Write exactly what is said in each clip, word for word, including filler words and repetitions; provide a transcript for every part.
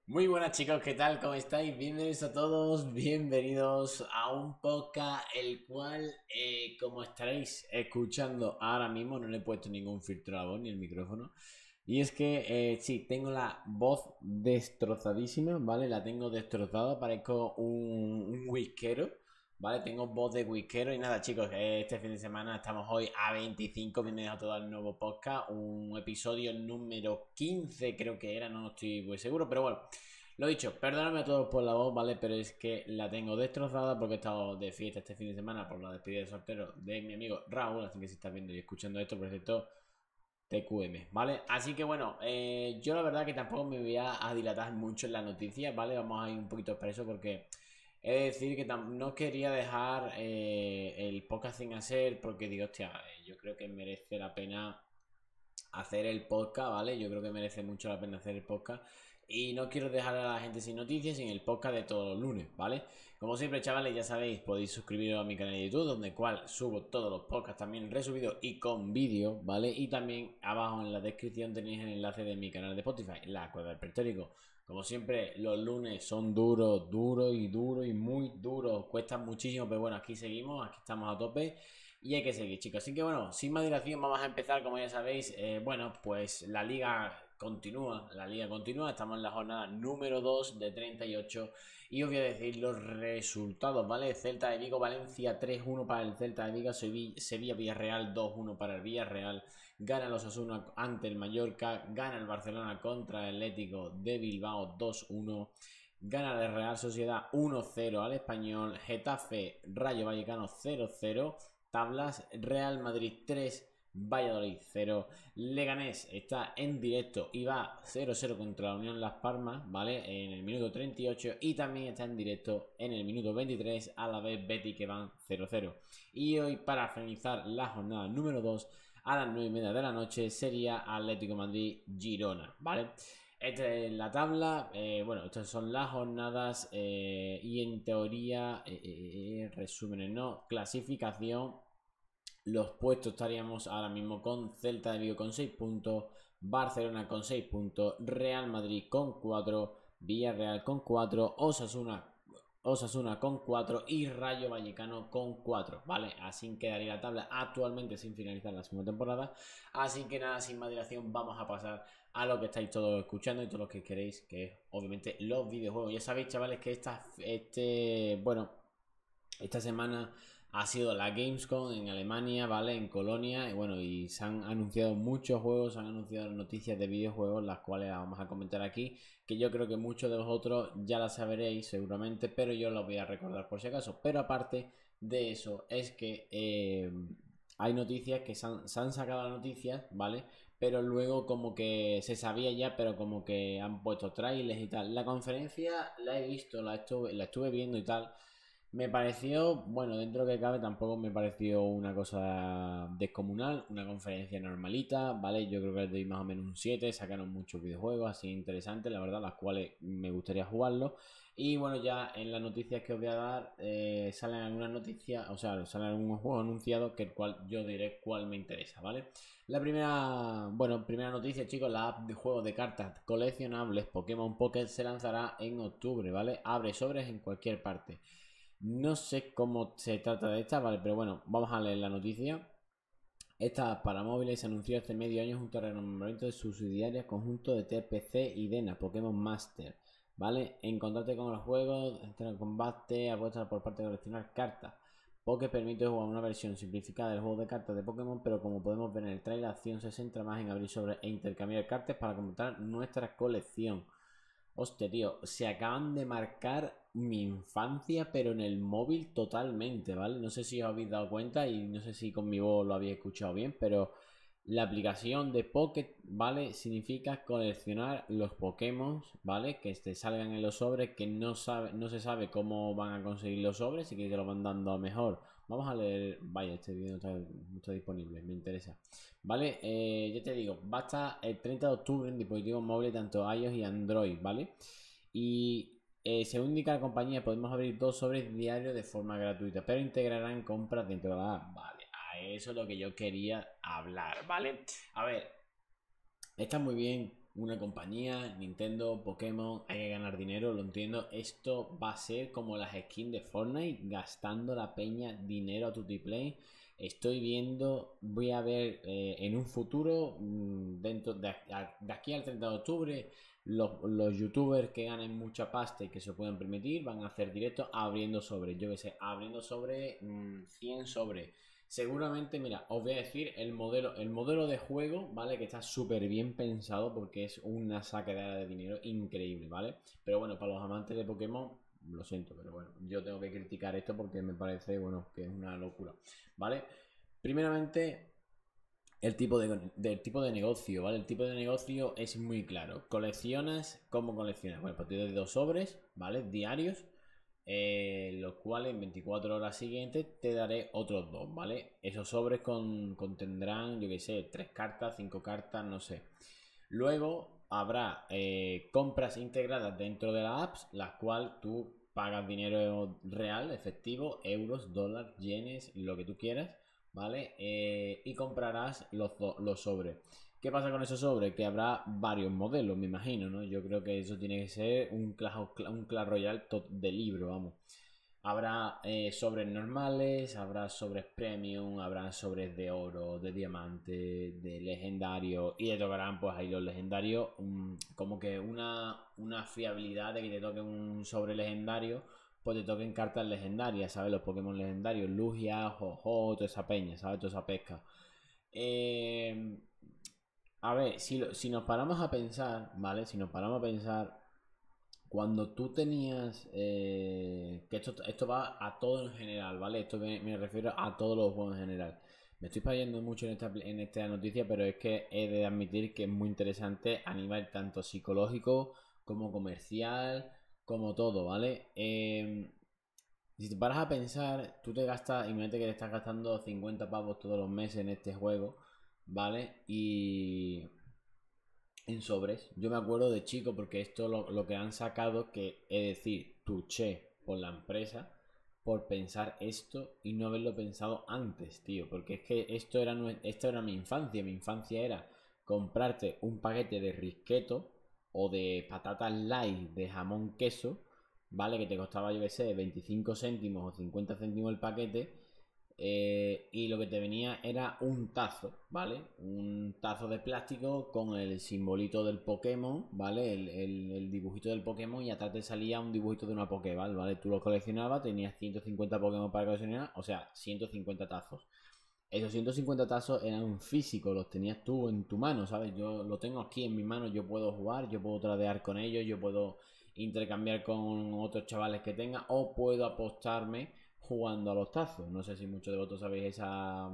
Muy buenas chicos, ¿qué tal? ¿Cómo estáis? Bienvenidos a todos, bienvenidos a un podcast el cual, eh, como estaréis escuchando ahora mismo, no le he puesto ningún filtro a la voz ni el micrófono. Y es que, eh, sí, tengo la voz destrozadísima, ¿vale? La tengo destrozada, parezco un, un whiskero, ¿vale? Tengo voz de whiskero y nada chicos, eh, este fin de semana estamos hoy a veinticinco, bienvenidos a todo el nuevo podcast, un episodio número quince creo que era, no estoy muy seguro, pero bueno. Lo dicho, perdóname a todos por la voz, ¿vale? Pero es que la tengo destrozada porque he estado de fiesta este fin de semana por la despedida de soltero de mi amigo Raúl. Así que si estás viendo y escuchando esto, por cierto, T Q M, ¿vale? Así que bueno, eh, yo la verdad que tampoco me voy a, a dilatar mucho en las noticias, ¿vale? Vamos a ir un poquito expreso porque he de decir que no quería dejar eh, el podcast sin hacer porque digo, hostia, eh, yo creo que merece la pena hacer el podcast, ¿vale? Yo creo que merece mucho la pena hacer el podcast. Y no quiero dejar a la gente sin noticias sin el podcast de todos los lunes, ¿vale? Como siempre, chavales, ya sabéis, podéis suscribiros a mi canal de YouTube, donde cual subo todos los podcasts también resubidos y con vídeo, ¿vale? Y también abajo en la descripción tenéis el enlace de mi canal de Spotify, La Cueva del Pretórico. Como siempre, los lunes son duros, duros y duros y muy duros. Cuestan muchísimo, pero bueno, aquí seguimos, aquí estamos a tope. Y hay que seguir, chicos. Así que bueno, sin más dilación, vamos a empezar, como ya sabéis. Eh, bueno, pues la liga continúa. La liga continúa. Estamos en la jornada número dos de treinta y ocho. Y os voy a decir los resultados, ¿vale? Celta de Vigo, Valencia tres uno para el Celta de Vigo. Sevilla, Villarreal dos uno para el Villarreal. Gana los Osasuna ante el Mallorca. Gana el Barcelona contra el Atlético de Bilbao dos uno. Gana la Real Sociedad uno cero al Español. Getafe, Rayo Vallecano cero cero. Tablas, Real Madrid tres, Valladolid cero. Leganés está en directo y va cero cero contra la Unión Las Palmas, ¿vale? En el minuto treinta y ocho. Y también está en directo en el minuto veintitrés, a la vez Betty, que van cero cero. Y hoy, para finalizar la jornada número dos, a las nueve y media de la noche, sería Atlético Madrid-Girona, ¿vale? Esta es la tabla, eh, bueno, estas son las jornadas eh, y en teoría, eh, eh, eh, resúmenes, ¿no? Clasificación, los puestos estaríamos ahora mismo con Celta de Vigo con seis puntos, Barcelona con seis puntos, Real Madrid con cuatro, Villarreal con cuatro, Osasuna Osasuna con cuatro y Rayo Vallecano con cuatro, ¿vale? Así quedaría la tabla actualmente sin finalizar la segunda temporada. Así que nada, sin más dilación, vamos a pasar a lo que estáis todos escuchando y todos los que queréis, que es obviamente los videojuegos. Ya sabéis, chavales, que esta, este, bueno, esta semana ha sido la Gamescom en Alemania, ¿vale? En Colonia, y bueno, y se han anunciado muchos juegos, se han anunciado noticias de videojuegos, las cuales las vamos a comentar aquí, que yo creo que muchos de vosotros ya las sabréis seguramente, pero yo las voy a recordar por si acaso. Pero aparte de eso, es que eh, hay noticias que se han, se han sacado las noticias, ¿vale? Pero luego como que se sabía ya, pero como que han puesto trailers y tal. La conferencia la he visto, la estuve, la estuve viendo y tal. Me pareció, bueno, dentro que cabe tampoco me pareció una cosa descomunal, una conferencia normalita, ¿vale? Yo creo que le doy más o menos un siete, sacaron muchos videojuegos así interesantes, la verdad, las cuales me gustaría jugarlos. Y bueno, ya en las noticias que os voy a dar, eh, salen algunas noticias, o sea, salen algunos juegos anunciados, que el cual yo diré cuál me interesa, ¿vale? La primera, bueno, primera noticia, chicos, la app de juegos de cartas coleccionables Pokémon Pocket se lanzará en octubre, ¿vale? Abre sobres en cualquier parte. No sé cómo se trata de esta, vale, pero bueno, vamos a leer la noticia. Esta para móviles se anunció hace medio año junto al renombramiento de subsidiaria conjunto de T P C y Dena, Pokémon Master, ¿vale? Encontrarte con los juegos, entrar en combate, apuestas por parte de coleccionar cartas. Poké permite jugar una versión simplificada del juego de cartas de Pokémon, pero como podemos ver en el trailer, la acción se centra más en abrir sobre e intercambiar cartas para completar nuestra colección. Hostia, tío, se acaban de marcar mi infancia, pero en el móvil totalmente, ¿vale? No sé si os habéis dado cuenta y no sé si con mi voz lo habéis escuchado bien, pero la aplicación de Pocket, ¿vale? Significa coleccionar los Pokémon, ¿vale? Que te salgan en los sobres, que no sabe, no se sabe cómo van a conseguir los sobres y que te lo van dando mejor. Vamos a leer, vaya, este vídeo no está, no está disponible, me interesa. ¿Vale? Eh, ya te digo, va a estar el treinta de octubre en dispositivos móviles tanto iOS y Android, ¿vale? Y eh, según indica la compañía, podemos abrir dos sobres diarios de forma gratuita, pero integrarán compras dentro de la app. Vale, a eso es lo que yo quería hablar, ¿vale? A ver, está muy bien una compañía, Nintendo, Pokémon, hay que ganar dinero, lo entiendo. Esto va a ser como las skins de Fortnite, gastando la peña dinero a Tutiplay. Estoy viendo, voy a ver eh, en un futuro, mmm, dentro de, a, de aquí al treinta de octubre, los, los youtubers que ganen mucha pasta y que se puedan permitir van a hacer directos abriendo sobre, yo que sé, abriendo sobre mmm, cien sobre. Seguramente, mira, os voy a decir el modelo, el modelo de juego, ¿vale? Que está súper bien pensado porque es una sacadera de dinero increíble, ¿vale? Pero bueno, para los amantes de Pokémon, lo siento, pero bueno, yo tengo que criticar esto porque me parece, bueno, que es una locura, ¿vale? Primeramente, el tipo de, del tipo de negocio, ¿vale? El tipo de negocio es muy claro. Coleccionas, ¿cómo coleccionas? Bueno, a partir de dos sobres, ¿vale? Diarios. Eh, los cuales en veinticuatro horas siguientes te daré otros dos, ¿vale? Esos sobres con, contendrán, yo que sé, tres cartas, cinco cartas, no sé. Luego habrá eh, compras integradas dentro de la apps, las cuales tú pagas dinero real, efectivo, euros, dólares, yenes, lo que tú quieras, ¿vale? Eh, y comprarás los, los sobres. ¿Qué pasa con esos sobres? Que habrá varios modelos, me imagino, ¿no? Yo creo que eso tiene que ser un Clash, un Clash Royale de libro, vamos. Habrá eh, sobres normales, habrá sobres premium, habrá sobres de oro, de diamante, de legendario y te tocarán pues ahí los legendarios, um, como que una, una fiabilidad de que te toque un sobre legendario, pues te toquen cartas legendarias, ¿sabes? Los Pokémon legendarios, Lugia, Ho-Oh, toda esa peña, ¿sabes? Toda esa pesca. Eh, a ver, si, lo- si nos paramos a pensar, ¿vale? Si nos paramos a pensar, cuando tú tenías, eh, que esto, esto va a todo en general, ¿vale? Esto me, me refiero a todos los juegos en general. Me estoy fallando mucho en esta, en esta noticia, pero es que he de admitir que es muy interesante a nivel tanto psicológico como comercial, como todo, ¿vale? Eh, si te paras a pensar, tú te gastas, imagínate que te estás gastando cincuenta pavos todos los meses en este juego, ¿vale? Y en sobres. Yo me acuerdo de chico porque esto lo, lo que han sacado, que es decir, tuché por la empresa por pensar esto y no haberlo pensado antes, tío. Porque es que esto era, esto era mi infancia. Mi infancia era comprarte un paquete de risqueto o de patatas light de jamón queso, ¿vale? Que te costaba, yo que sé, veinticinco céntimos o cincuenta céntimos el paquete, eh, y lo que te venía era un tazo, ¿vale? Un tazo de plástico con el simbolito del Pokémon, ¿vale? El, el- el dibujito del Pokémon y atrás te salía un dibujito de una Pokéball, ¿vale? Tú lo coleccionabas, tenías ciento cincuenta Pokémon para coleccionar, o sea, ciento cincuenta tazos. Esos ciento cincuenta tazos eran físicos, los tenías tú en tu mano, ¿sabes? Yo lo tengo aquí en mi mano, yo puedo jugar, yo puedo tradear con ellos, yo puedo intercambiar con otros chavales que tenga o puedo apostarme jugando a los tazos. No sé si muchos de vosotros sabéis esa,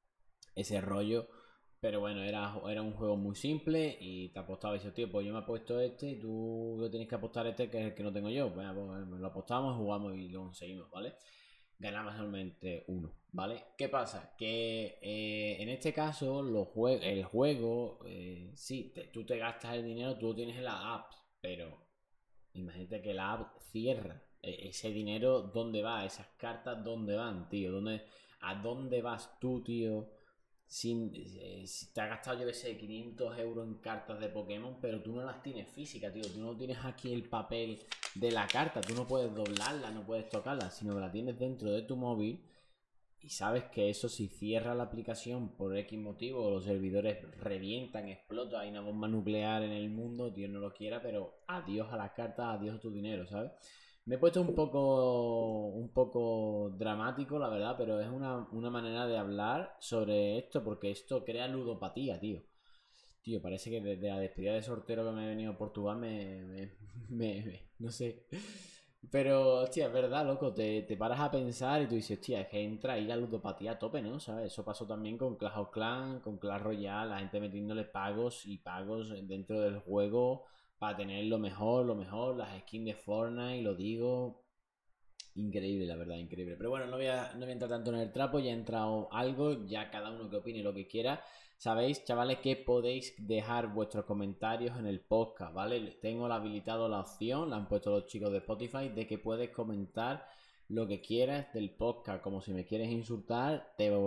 ese rollo, pero bueno, era, era un juego muy simple y te apostaba y dices, tío, pues yo me he puesto este y tú lo tienes que apostar este que es el que no tengo yo. Bueno, pues lo apostamos, jugamos y lo conseguimos, ¿vale? Ganamos solamente uno, ¿vale? ¿Qué pasa? Que eh, en este caso los jue el juego, eh, sí, te, tú te gastas el dinero, tú lo tienes en la app, pero imagínate que la app cierra. E- ese dinero, ¿dónde va? Esas cartas, ¿dónde van, tío? ¿Dónde, ¿A dónde vas tú, tío? Sin, eh, si te has gastado, yo que sé, quinientos euros en cartas de Pokémon, pero tú no las tienes físicas, tío. Tú no tienes aquí el papel de la carta. Tú no puedes doblarla, no puedes tocarla, sino que la tienes dentro de tu móvil. Y sabes que eso, si cierra la aplicación por X motivo, los servidores revientan, explotan, hay una bomba nuclear en el mundo, Dios no lo quiera, pero adiós a las cartas, adiós a tu dinero, ¿sabes? Me he puesto un poco, un poco dramático, la verdad, pero es una, una manera de hablar sobre esto, porque esto crea ludopatía, tío. Tío, parece que desde la despedida de sortero que me he venido a Portugal me, me, me- me- no sé. Pero, hostia, es verdad, loco, te, te paras a pensar y tú dices, hostia, es que entra ahí la ludopatía a tope, ¿no? ¿Sabes? Eso pasó también con Clash of Clans, con Clash Royale, la gente metiéndole pagos y pagos dentro del juego para tener lo mejor, lo mejor, las skins de Fortnite, lo digo. Increíble, la verdad, increíble. Pero bueno, no voy a, no voy a entrar tanto en el trapo, ya ha entrado algo, ya cada uno que opine lo que quiera. Sabéis, chavales, que podéis dejar vuestros comentarios en el podcast, ¿vale? Tengo habilitado la opción, la han puesto los chicos de Spotify, de que puedes comentar lo que quieras del podcast, como si me quieres insultar, te,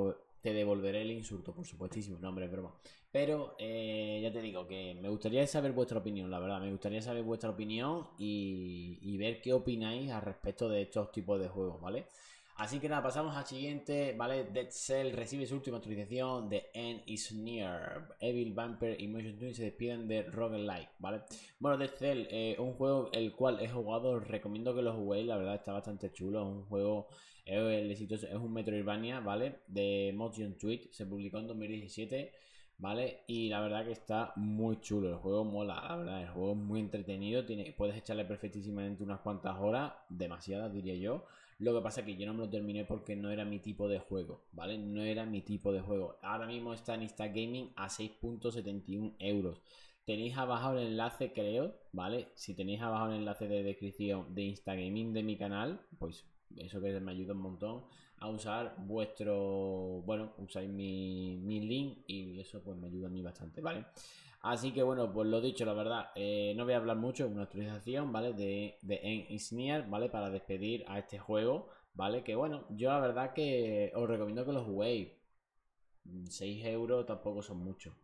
te devolveré el insulto, por supuestísimo. No, hombre, es broma. Pero eh, ya te digo que me gustaría saber vuestra opinión, la verdad. Me gustaría saber vuestra opinión y, y ver qué opináis al respecto de estos tipos de juegos, ¿vale? Así que nada, pasamos al siguiente, ¿vale? Dead Cell recibe su última actualización. The End is Near. Evil, Vampire y Motion Twin se despiden de Roguelike, ¿vale? Bueno, Dead Cell, eh, un juego el cual he jugado, os recomiendo que lo juguéis, la verdad está bastante chulo. Es un juego, es, el exitoso, es un Metroidvania, ¿vale? De Motion Twin, se publicó en dos mil diecisiete, ¿vale? Y la verdad que está muy chulo, el juego mola, la verdad, el juego es muy entretenido, tiene, puedes echarle perfectísimamente unas cuantas horas, demasiadas diría yo. Lo que pasa es que yo no me lo terminé porque no era mi tipo de juego, ¿vale? No era mi tipo de juego. Ahora mismo está en Instagaming a seis con setenta y uno euros. Tenéis abajo el enlace, creo, ¿vale? Si tenéis abajo el enlace de descripción de Instagaming de mi canal, pues eso que me ayuda un montón a usar vuestro... Bueno, usáis mi, mi link y eso pues me ayuda a mí bastante, ¿vale? Así que bueno, pues lo dicho, la verdad, eh, no voy a hablar mucho, es una actualización, ¿vale? De, de End is Near, ¿vale? Para despedir a este juego, ¿vale? Que bueno, yo la verdad que os recomiendo que lo juguéis. seis euros tampoco son muchos.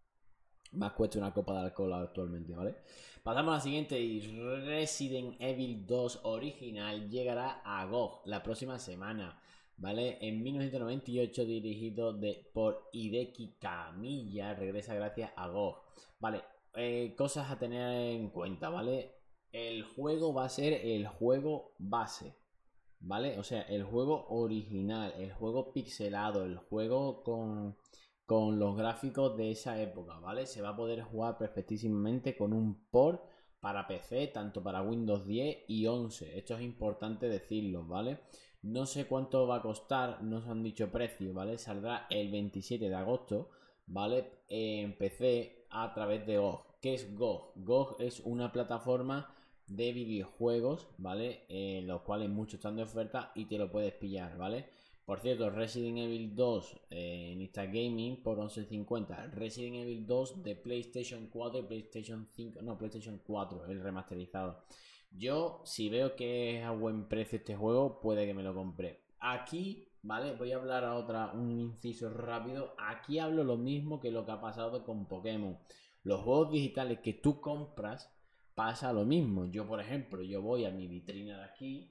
Más cuesta una copa de alcohol actualmente, ¿vale? Pasamos a la siguiente y Resident Evil dos original llegará a G O G la próxima semana, ¿vale? En mil novecientos noventa y ocho, dirigido de, por Hideki Kamiya, regresa gracias a G O G. Vale, eh, cosas a tener en cuenta, ¿vale? El juego va a ser el juego base, ¿vale? O sea, el juego original, el juego pixelado, el juego con, con los gráficos de esa época, ¿vale? Se va a poder jugar perfectísimamente con un port para P C, tanto para Windows diez y once. Esto es importante decirlo, ¿vale? No sé cuánto va a costar, no se han dicho precios, ¿vale? Saldrá el veintisiete de agosto, ¿vale? En P C a través de G O G. ¿Qué es G O G? G O G es una plataforma de videojuegos, ¿vale? En eh, los cuales muchos están de oferta y te lo puedes pillar, ¿vale? Por cierto, Resident Evil dos eh, en Instagaming por once cincuenta. Resident Evil dos de PlayStation cuatro y PlayStation cinco, no, PlayStation cuatro, el remasterizado. Yo, si veo que es a buen precio este juego, puede que me lo compre. Aquí, ¿vale? Voy a hablar a otra, un inciso rápido. Aquí hablo lo mismo que lo que ha pasado con Pokémon. Los juegos digitales que tú compras, pasa lo mismo. Yo, por ejemplo, yo voy a mi vitrina de aquí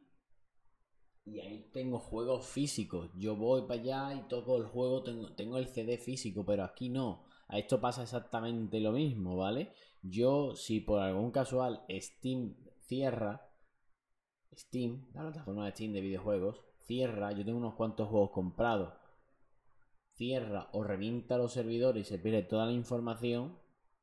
y ahí tengo juegos físicos. Yo voy para allá y toco el juego, tengo, tengo el C D físico, pero aquí no. A esto pasa exactamente lo mismo, ¿vale? Yo, si por algún casual Steam cierra, Steam, la plataforma de Steam de videojuegos, cierra, yo tengo unos cuantos juegos comprados, cierra o revienta los servidores y se pierde toda la información,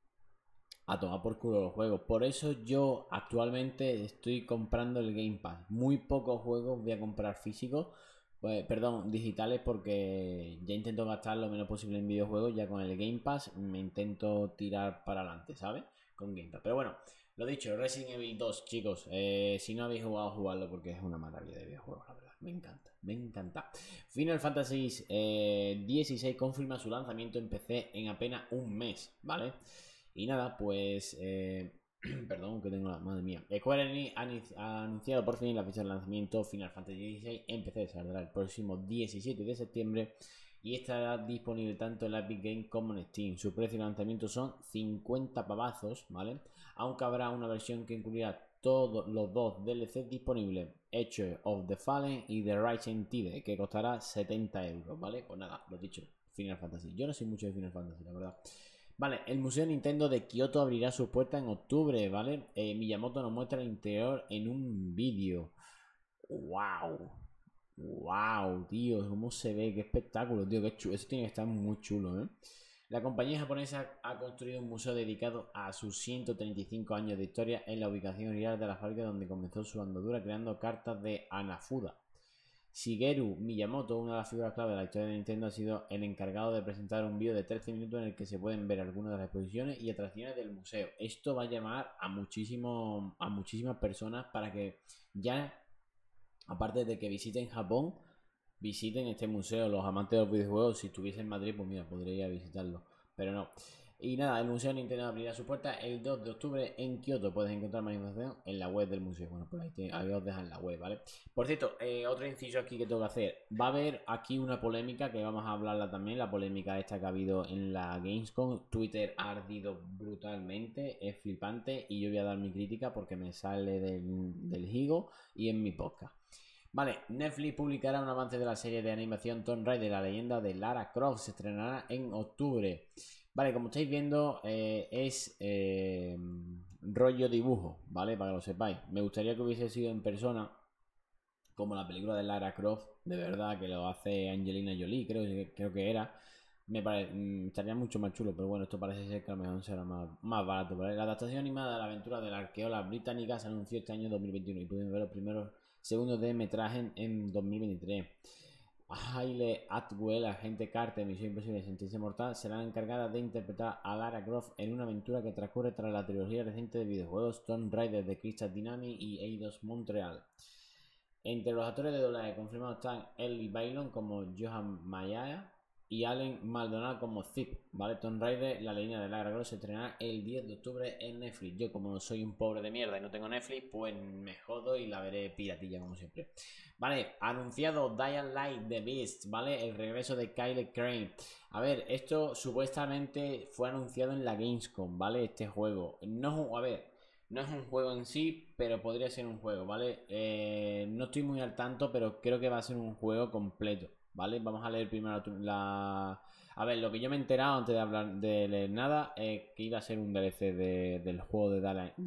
a tomar por culo los juegos. Por eso yo actualmente estoy comprando el Game Pass. Muy pocos juegos voy a comprar físicos, pues, perdón, digitales, porque ya intento gastar lo menos posible en videojuegos. Ya con el Game Pass me intento tirar para adelante, ¿sabes? Con Game Pass. Pero bueno, lo dicho, Resident Evil dos, chicos. Eh, si no habéis jugado, jugadlo porque es una maravilla de videojuegos, la verdad. Me encanta, me encanta. Final Fantasy eh, dieciséis confirma su lanzamiento en P C en apenas un mes, ¿vale? Y nada, pues... Eh, perdón, que tengo la... Madre mía. Square Enix ha anunciado por fin la fecha de lanzamiento. Final Fantasy dieciséis en P C saldrá el próximo diecisiete de septiembre y estará disponible tanto en la Epic Games como en Steam. Su precio de lanzamiento son cincuenta pavazos, ¿vale? Aunque habrá una versión que incluirá todos los dos D L C disponibles, Edge of the Fallen y The Rising Tide, que costará setenta euros, ¿vale? Pues nada, lo dicho, Final Fantasy. Yo no soy mucho de Final Fantasy, la verdad. Vale, el Museo Nintendo de Kioto abrirá sus puertas en octubre, ¿vale? Eh, Miyamoto nos muestra el interior en un vídeo. ¡Wow! ¡Wow, tío! ¿Cómo se ve? ¡Qué espectáculo, tío! ¡Qué chulo! Eso tiene que estar muy chulo, ¿eh? La compañía japonesa ha construido un museo dedicado a sus ciento treinta y cinco años de historia en la ubicación original de la fábrica donde comenzó su andadura creando cartas de Hanafuda. Shigeru Miyamoto, una de las figuras clave de la historia de Nintendo, ha sido el encargado de presentar un vídeo de trece minutos en el que se pueden ver algunas de las exposiciones y atracciones del museo. Esto va a llamar a, muchísimo, a muchísimas personas para que ya, aparte de que visiten Japón, visiten este museo. Los amantes de los videojuegos, si estuviese en Madrid, pues mira, podría ir a visitarlo. Pero no. Y nada, el Museo Nintendo abrirá sus puertas el dos de octubre en Kioto. Puedes encontrar más información en la web del museo. Bueno, pues ahí, te, ahí os dejan la web, ¿vale? Por cierto, eh, otro inciso aquí que tengo que hacer. Va a haber aquí una polémica que vamos a hablarla también. La polémica esta que ha habido en la Gamescom. Twitter ha ardido brutalmente. Es flipante. Y yo voy a dar mi crítica porque me sale del, del higo y en mi podcast. Vale, Netflix publicará un avance de la serie de animación Tomb Raider, la leyenda de Lara Croft. Se estrenará en octubre. Vale, como estáis viendo, eh, es eh, rollo dibujo, ¿vale? Para que lo sepáis. Me gustaría que hubiese sido en persona, como la película de Lara Croft, de verdad, que lo hace Angelina Jolie, creo, creo que era. Me parece, estaría mucho más chulo, pero bueno, esto parece ser que a lo mejor será más, más barato, ¿vale? La adaptación animada de la aventura de la arqueóloga británica se anunció este año dos mil veintiuno y pueden ver los primeros segundos de metraje en, en dos mil veintitrés. Hayley Atwell, agente Carter, Misión Imposible, Sentencia Mortal, será encargada de interpretar a Lara Croft en una aventura que transcurre tras la trilogía reciente de videojuegos Tomb Raider de Crystal Dynamics y Eidos Montreal. Entre los actores de doblaje confirmados están Ellie Bailon como Johan Mayaya y Allen Maldonado como Zip, ¿vale? Tomb Raider, la leyenda de Lara Croft, se estrenará el diez de octubre en Netflix. Yo, como soy un pobre de mierda y no tengo Netflix, pues me jodo y la veré piratilla como siempre. Vale, anunciado Dying Light The Beast, ¿vale? El regreso de Kyle Crane. A ver, esto supuestamente fue anunciado en la Gamescom, ¿vale? Este juego. No, a ver, no es un juego en sí, pero podría ser un juego, ¿vale? Eh, no estoy muy al tanto, pero creo que va a ser un juego completo, ¿vale? Vamos a leer primero la... A ver, lo que yo me he enterado antes de hablar de leer nada es que iba a ser un D L C de, del juego de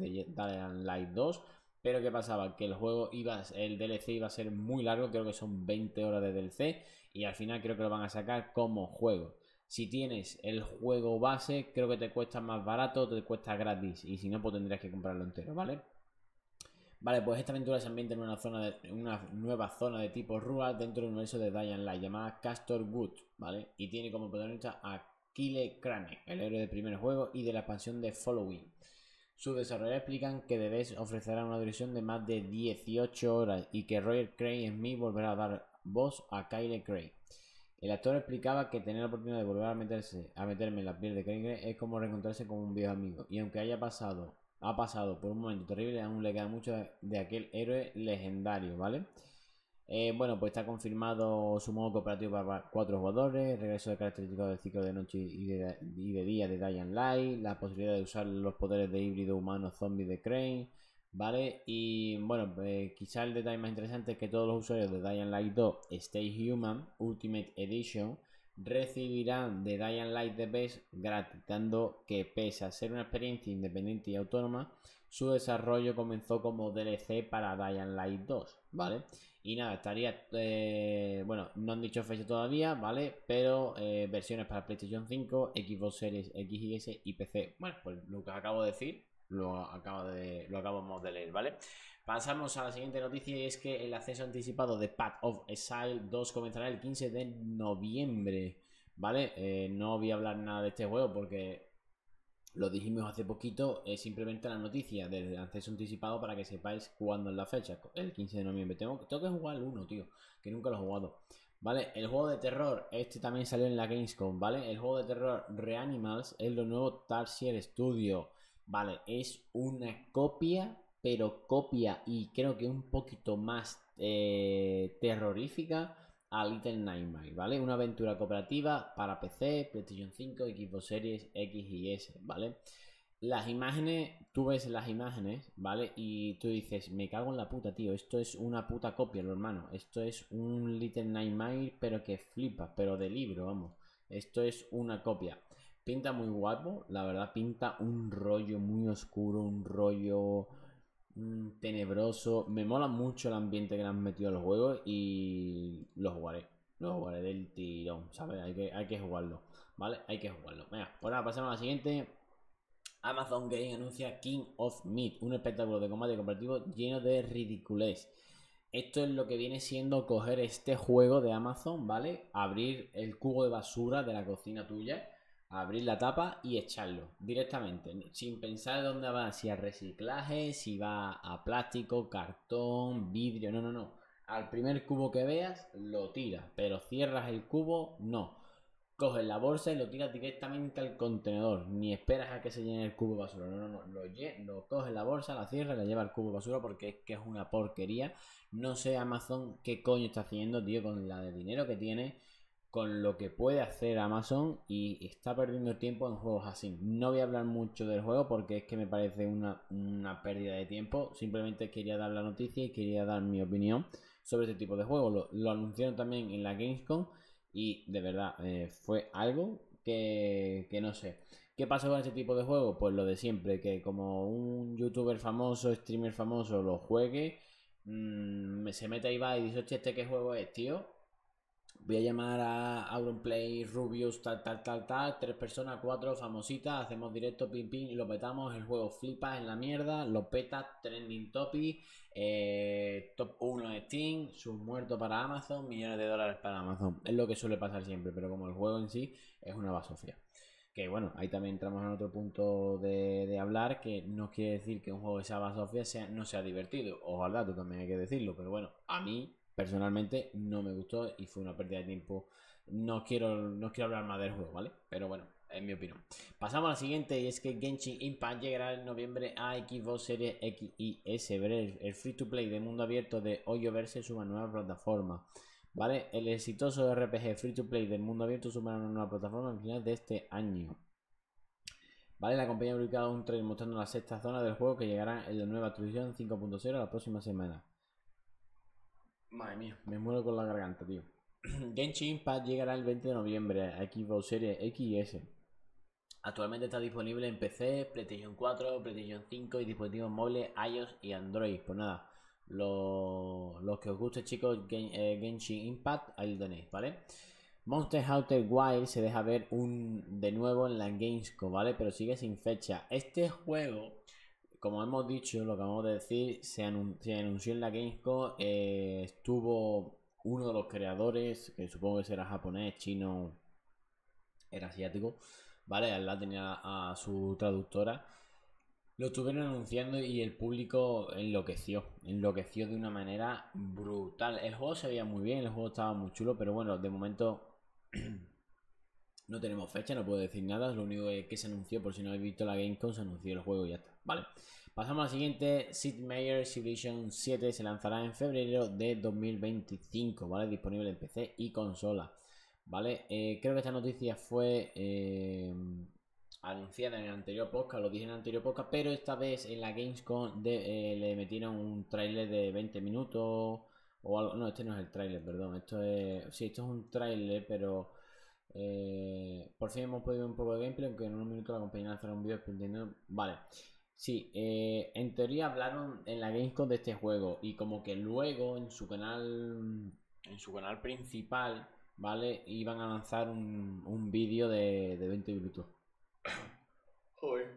Dying Light dos. Pero ¿qué pasaba? Que el juego iba, el D L C iba a ser muy largo, creo que son veinte horas de D L C. Y al final creo que lo van a sacar como juego. Si tienes el juego base, creo que te cuesta más barato, te cuesta gratis. Y si no, pues tendrías que comprarlo entero, ¿vale? Vale, pues esta aventura se ambienta en una, zona de, una nueva zona de tipo rural dentro del universo de Dying Light, llamada Castor Wood, ¿vale? Y tiene como protagonista a Kyle Crane, el héroe del primer juego y de la expansión de Following. Sus desarrolladores explican que The Best ofrecerá una duración de más de dieciocho horas y que Roger Craig Smith volverá a dar voz a Kyle Craig. El actor explicaba que tener la oportunidad de volver a meterse a meterme en la piel de Craig es como reencontrarse con un viejo amigo. Y aunque haya pasado, ha pasado por un momento terrible, aún le queda mucho de aquel héroe legendario, ¿vale? Eh, bueno, pues está confirmado su modo cooperativo para cuatro jugadores, regreso de características del ciclo de noche y de, y de día de Dying Light, la posibilidad de usar los poderes de híbrido humano zombie de Crane, ¿vale? Y bueno, pues quizá el detalle más interesante es que todos los usuarios de Dying Light dos Stay Human Ultimate Edition recibirán de Dying Light The Best gratis, dando que pese a ser una experiencia independiente y autónoma, su desarrollo comenzó como D L C para Dying Light dos, ¿vale? Y nada, estaría, eh, bueno, no han dicho fecha todavía, ¿vale? Pero eh, versiones para PlayStation cinco, Xbox Series X y S y P C. Bueno, pues lo que acabo de decir, lo, acabo de, lo acabamos de leer, ¿vale? Pasamos a la siguiente noticia y es que el acceso anticipado de Path of Exile dos comenzará el quince de noviembre, ¿vale? Eh, no voy a hablar nada de este juego porque lo dijimos hace poquito, es simplemente la noticia del acceso anticipado para que sepáis cuándo es la fecha, el quince de noviembre. Tengo, tengo que jugar el uno, tío, que nunca lo he jugado. Vale, el juego de terror, este también salió en la Gamescom, ¿vale? El juego de terror Reanimals es lo nuevo Tarsier Studio, ¿vale? Es una copia, pero copia y creo que un poquito más eh, terrorífica a Little Nightmares, ¿vale? Una aventura cooperativa para P C, PlayStation cinco, Xbox Series X y S, ¿vale? Las imágenes, tú ves las imágenes, ¿vale? Y tú dices, me cago en la puta, tío, esto es una puta copia, lo hermano. Esto es un Little Nightmares, pero que flipa, pero de libro, vamos. Esto es una copia. Pinta muy guapo, la verdad, pinta un rollo muy oscuro, un rollo mm, tenebroso. Me mola mucho el ambiente que le han metido al juego y lo jugaré. Lo jugaré del tirón, ¿sabes? Hay que, hay que jugarlo, ¿vale? Hay que jugarlo. Venga, pues nada, pasamos a la siguiente. Amazon Game anuncia King of Meat, un espectáculo de combate cooperativo lleno de ridiculez. Esto es lo que viene siendo coger este juego de Amazon, ¿vale? Abrir el cubo de basura de la cocina tuya, abrir la tapa y echarlo directamente, sin pensar dónde va, si a reciclaje, si va a plástico, cartón, vidrio, no, no, no. Al primer cubo que veas, lo tiras, pero cierras el cubo, no. coges la bolsa y lo tiras directamente al contenedor. Ni esperas a que se llene el cubo de basura. No, no, no. Lo, lo coges la bolsa, la cierras y la lleva al cubo de basura porque es que es una porquería. No sé Amazon qué coño está haciendo, tío, con la de dinero que tiene, con lo que puede hacer Amazon, y está perdiendo tiempo en juegos así. No voy a hablar mucho del juego porque es que me parece una, una pérdida de tiempo. Simplemente quería dar la noticia y quería dar mi opinión sobre este tipo de juegos. Lo, lo anunciaron también en la Gamescom. Y de verdad, eh, fue algo que, que no sé. ¿Qué pasa con este tipo de juegos? Pues lo de siempre, que como un youtuber famoso, streamer famoso lo juegue, mmm, se mete ahí va y dice, hostia, ¿este qué juego es, tío? Voy a llamar a Auronplay, Rubius, tal, tal, tal, tal, tres personas, cuatro, famositas, hacemos directo, pim, pim, y lo petamos, el juego flipa en la mierda, lo peta, trending topic, eh, top uno de Steam, sus muertos para Amazon, millones de dólares para Amazon. Es lo que suele pasar siempre, pero como el juego en sí es una basofia. Que bueno, ahí también entramos en otro punto de, de hablar, que no quiere decir que un juego que sea basofia sea, no sea divertido. Ojalá, tú también hay que decirlo, pero bueno, a mí personalmente no me gustó y fue una pérdida de tiempo. No quiero, no quiero hablar más del juego, ¿vale? Pero bueno, es mi opinión. Pasamos a la siguiente, y es que Genshin Impact llegará en noviembre a Xbox Series X y S. El, el free to play de mundo abierto de Hoyoverse sube a nueva plataforma. ¿Vale? El exitoso R P G free to play del mundo abierto sumará una nueva plataforma al final de este año. ¿Vale? La compañía ha publicado un trailer mostrando la sexta zona del juego que llegará en la nueva actualización cinco punto cero la próxima semana. Madre mía, me muero con la garganta, tío. Genshin Impact llegará el veinte de noviembre a Xbox Series X y S. Actualmente está disponible en P C, PlayStation cuatro, PlayStation cinco y dispositivos móviles iOS y Android. Pues nada, los, los que os guste, chicos, Gen, eh, Genshin Impact, ahí lo tenéis, ¿vale? Monster Hunter Wild se deja ver un, de nuevo en la Gamescom, ¿vale? Pero sigue sin fecha. Este juego, como hemos dicho, lo que vamos a decir, se, anun se anunció en la Gamescom. Eh, estuvo uno de los creadores, que supongo que será japonés, chino, era asiático, ¿vale? Al lado tenía a su traductora. Lo estuvieron anunciando y el público enloqueció, enloqueció de una manera brutal. El juego se veía muy bien, el juego estaba muy chulo, pero bueno, de momento no tenemos fecha, no puedo decir nada. Lo único que se anunció, por si no habéis visto la Gamescom, se anunció el juego y ya está. Vale, pasamos a la siguiente. Sid Meier Civilization siete se lanzará en febrero de dos mil veinticinco, ¿vale? Disponible en P C y consola. ¿Vale? Eh, creo que esta noticia fue eh, anunciada en el anterior podcast, lo dije en el anterior podcast, pero esta vez en la Gamescom de, eh, le metieron un tráiler de veinte minutos o algo. No, este no es el tráiler, perdón. Esto es. Sí, esto es un tráiler, pero eh, por fin hemos podido ver un poco de gameplay, aunque en un minuto la compañía lanzará un vídeo explicando. Vale. Sí, eh, en teoría hablaron en la Gamescom de este juego y como que luego en su canal, en su canal principal, ¿vale? Iban a lanzar un, un vídeo de, de veinte minutos. Joder.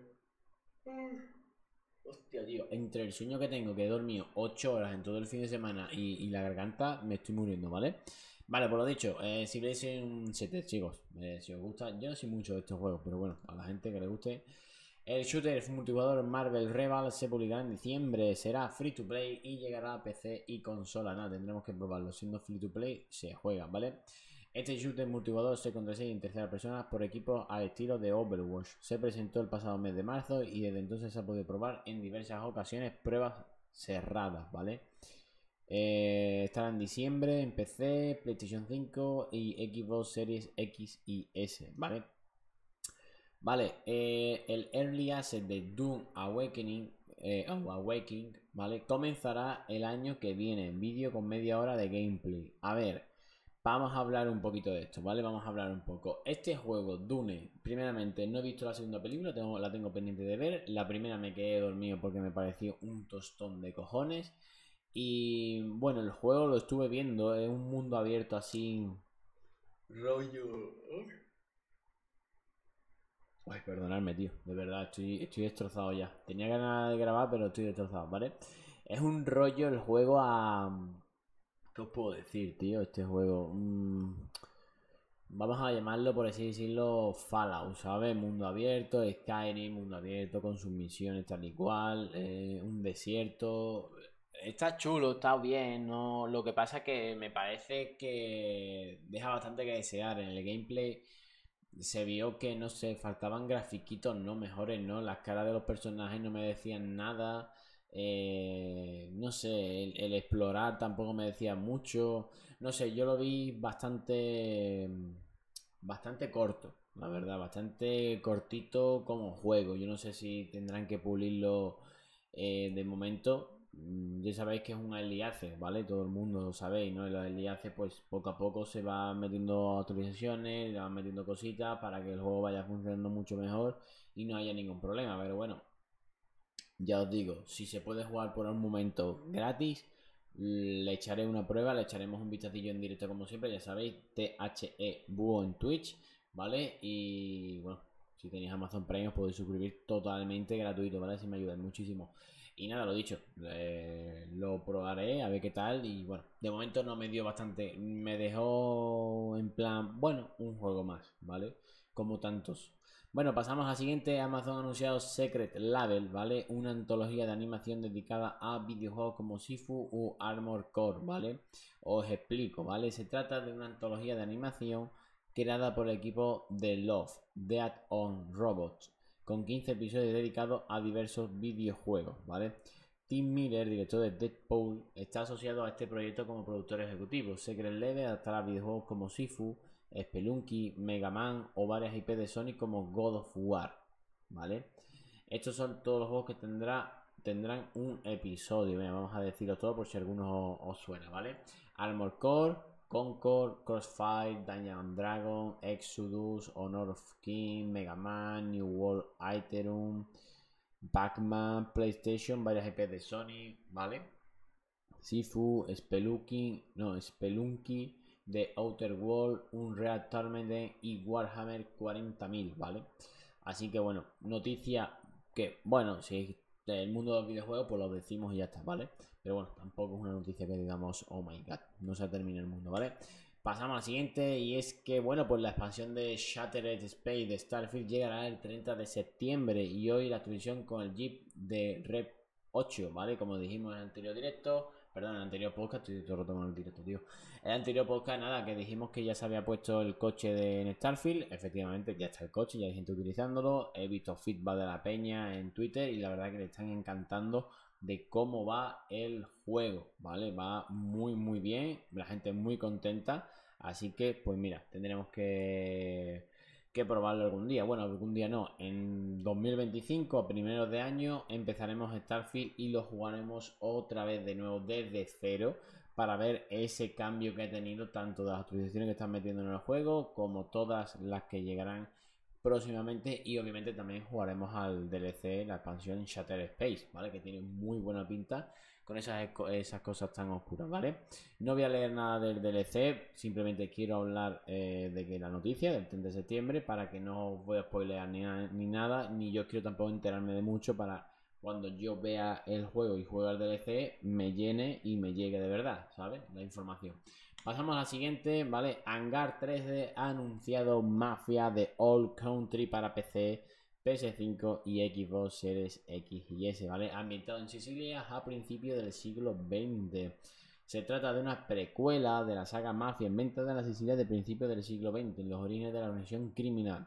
Hostia, tío. Entre el sueño que tengo, que he dormido ocho horas en todo el fin de semana y, y la garganta, me estoy muriendo, ¿vale? Vale, por lo dicho, eh, si veis un siete, chicos, eh, si os gusta, yo no soy mucho de estos juegos, pero bueno, a la gente que le guste. El shooter multijugador Marvel Rival se publicará en diciembre, será free to play y llegará a P C y consola. Nada, tendremos que probarlo. Siendo free to play, se juega, ¿vale? Este shooter multijugador se contraseña en tercera persona por equipos al estilo de Overwatch. Se presentó el pasado mes de marzo y desde entonces se ha podido probar en diversas ocasiones pruebas cerradas, ¿vale? Eh, estará en diciembre en P C, PlayStation cinco y Xbox Series X y S, ¿vale? Vale, eh, el Early Access de Doom Awakening, eh, o Awakening, ¿vale? Comenzará el año que viene en vídeo con media hora de gameplay. A ver, vamos a hablar un poquito de esto, ¿vale? Vamos a hablar un poco. Este juego, Dune, primeramente, no he visto la segunda película, tengo, la tengo pendiente de ver. La primera me quedé dormido porque me pareció un tostón de cojones. Y bueno, el juego lo estuve viendo, es un mundo abierto así. Rollo. Ay, perdonadme, tío. De verdad, estoy, estoy destrozado ya. Tenía ganas de grabar, pero estoy destrozado, ¿vale? Es un rollo el juego a. ¿Qué os puedo decir, tío? Este juego. Mmm, vamos a llamarlo, por así decirlo, Fallout, ¿sabes? Mundo abierto, Skyrim, mundo abierto con sus misiones tal y cual. Eh, un desierto. Está chulo, está bien, ¿no? Lo que pasa es que me parece que deja bastante que desear en el gameplay. se vio que, no sé, faltaban grafiquitos, no mejores, ¿no? Las caras de los personajes no me decían nada. Eh, no sé, el, el explorar tampoco me decía mucho. No sé, yo lo vi bastante, bastante corto, la verdad, bastante cortito como juego. Yo no sé si tendrán que pulirlo eh, de momento. Mm, Ya sabéis que es un early access, ¿vale? Todo el mundo lo sabéis, ¿no? En los early access, pues poco a poco se va metiendo actualizaciones, le van metiendo cositas para que el juego vaya funcionando mucho mejor y no haya ningún problema. Pero bueno, ya os digo, si se puede jugar por un momento gratis, le echaré una prueba, le echaremos un vistacillo en directo como siempre, ya sabéis, T H E Búho en Twitch, ¿vale? Y bueno, si tenéis Amazon Prime os podéis suscribir totalmente gratuito, ¿vale? Si me ayudan muchísimo. Y nada, lo dicho, eh, lo probaré a ver qué tal. Y bueno, de momento no me dio bastante, me dejó en plan, bueno, un juego más, ¿vale? Como tantos. Bueno, pasamos al siguiente. Amazon ha anunciado Secret Label, ¿vale? Una antología de animación dedicada a videojuegos como Sifu o Armored Core, ¿vale? Os explico, ¿vale? Se trata de una antología de animación creada por el equipo de Love, Death on Robots, con quince episodios dedicados a diversos videojuegos, ¿vale? Tim Miller, director de Deadpool, está asociado a este proyecto como productor ejecutivo. Secret Label adaptará videojuegos como Sifu, Spelunky, Mega Man o varias I P de Sonic como God of War, ¿vale? Estos son todos los juegos que tendrá, tendrán un episodio. Bien, vamos a decirlo todo por si alguno os, os suena, ¿vale? Armor Core, Concord, Crossfire, Dungeon Dragon, Exodus, Honor of King, Mega Man, New World Iterum, Pac-Man, PlayStation, varias I P de Sony, ¿vale? Sifu, Spelunky, no, Spelunky, The Outer World, Unreal Tournament y Warhammer cuarenta mil, ¿vale? Así que bueno, noticia que, bueno, si es del mundo de los videojuegos, pues lo decimos y ya está, ¿vale? Pero bueno, tampoco es una noticia que digamos, oh my god, no se ha terminado el mundo, ¿vale? Pasamos a la siguiente y es que, bueno, pues la expansión de Shattered Space de Starfield llegará el treinta de septiembre y hoy la actualización con el Jeep de Rep ocho, ¿vale? Como dijimos en el anterior directo, perdón, en el anterior podcast, estoy todo roto con el directo, tío. En el anterior podcast, nada, que dijimos que ya se había puesto el coche de en Starfield. Efectivamente, ya está el coche, ya hay gente utilizándolo. He visto feedback de la peña en Twitter y la verdad que le están encantando de cómo va el juego, ¿vale? Va muy, muy bien, la gente muy contenta. Así que, pues mira, tendremos que que probarlo algún día. Bueno, algún día no. En dos mil veinticinco, a primeros de año, empezaremos Starfield y lo jugaremos otra vez de nuevo desde cero para ver ese cambio que ha tenido tanto de las actualizaciones que están metiendo en el juego como todas las que llegarán próximamente y obviamente también jugaremos al D L C, la expansión Shatter Space, ¿vale? Que tiene muy buena pinta con esas, esas cosas tan oscuras, ¿vale? No voy a leer nada del D L C, simplemente quiero hablar eh, de que la noticia del treinta de septiembre para que no os voy a spoilear ni, ni nada, ni yo quiero tampoco enterarme de mucho para cuando yo vea el juego y juegue al D L C me llene y me llegue de verdad, ¿sabes? La información. Pasamos a la siguiente, ¿vale? Hangar tres D ha anunciado Mafia de All Country para P C, P S cinco y Xbox Series X y S, ¿vale? Ambientado en Sicilia a principios del siglo veinte. Se trata de una precuela de la saga Mafia inventada en la Sicilia de principios del siglo veinte, en los orígenes de la organización criminal.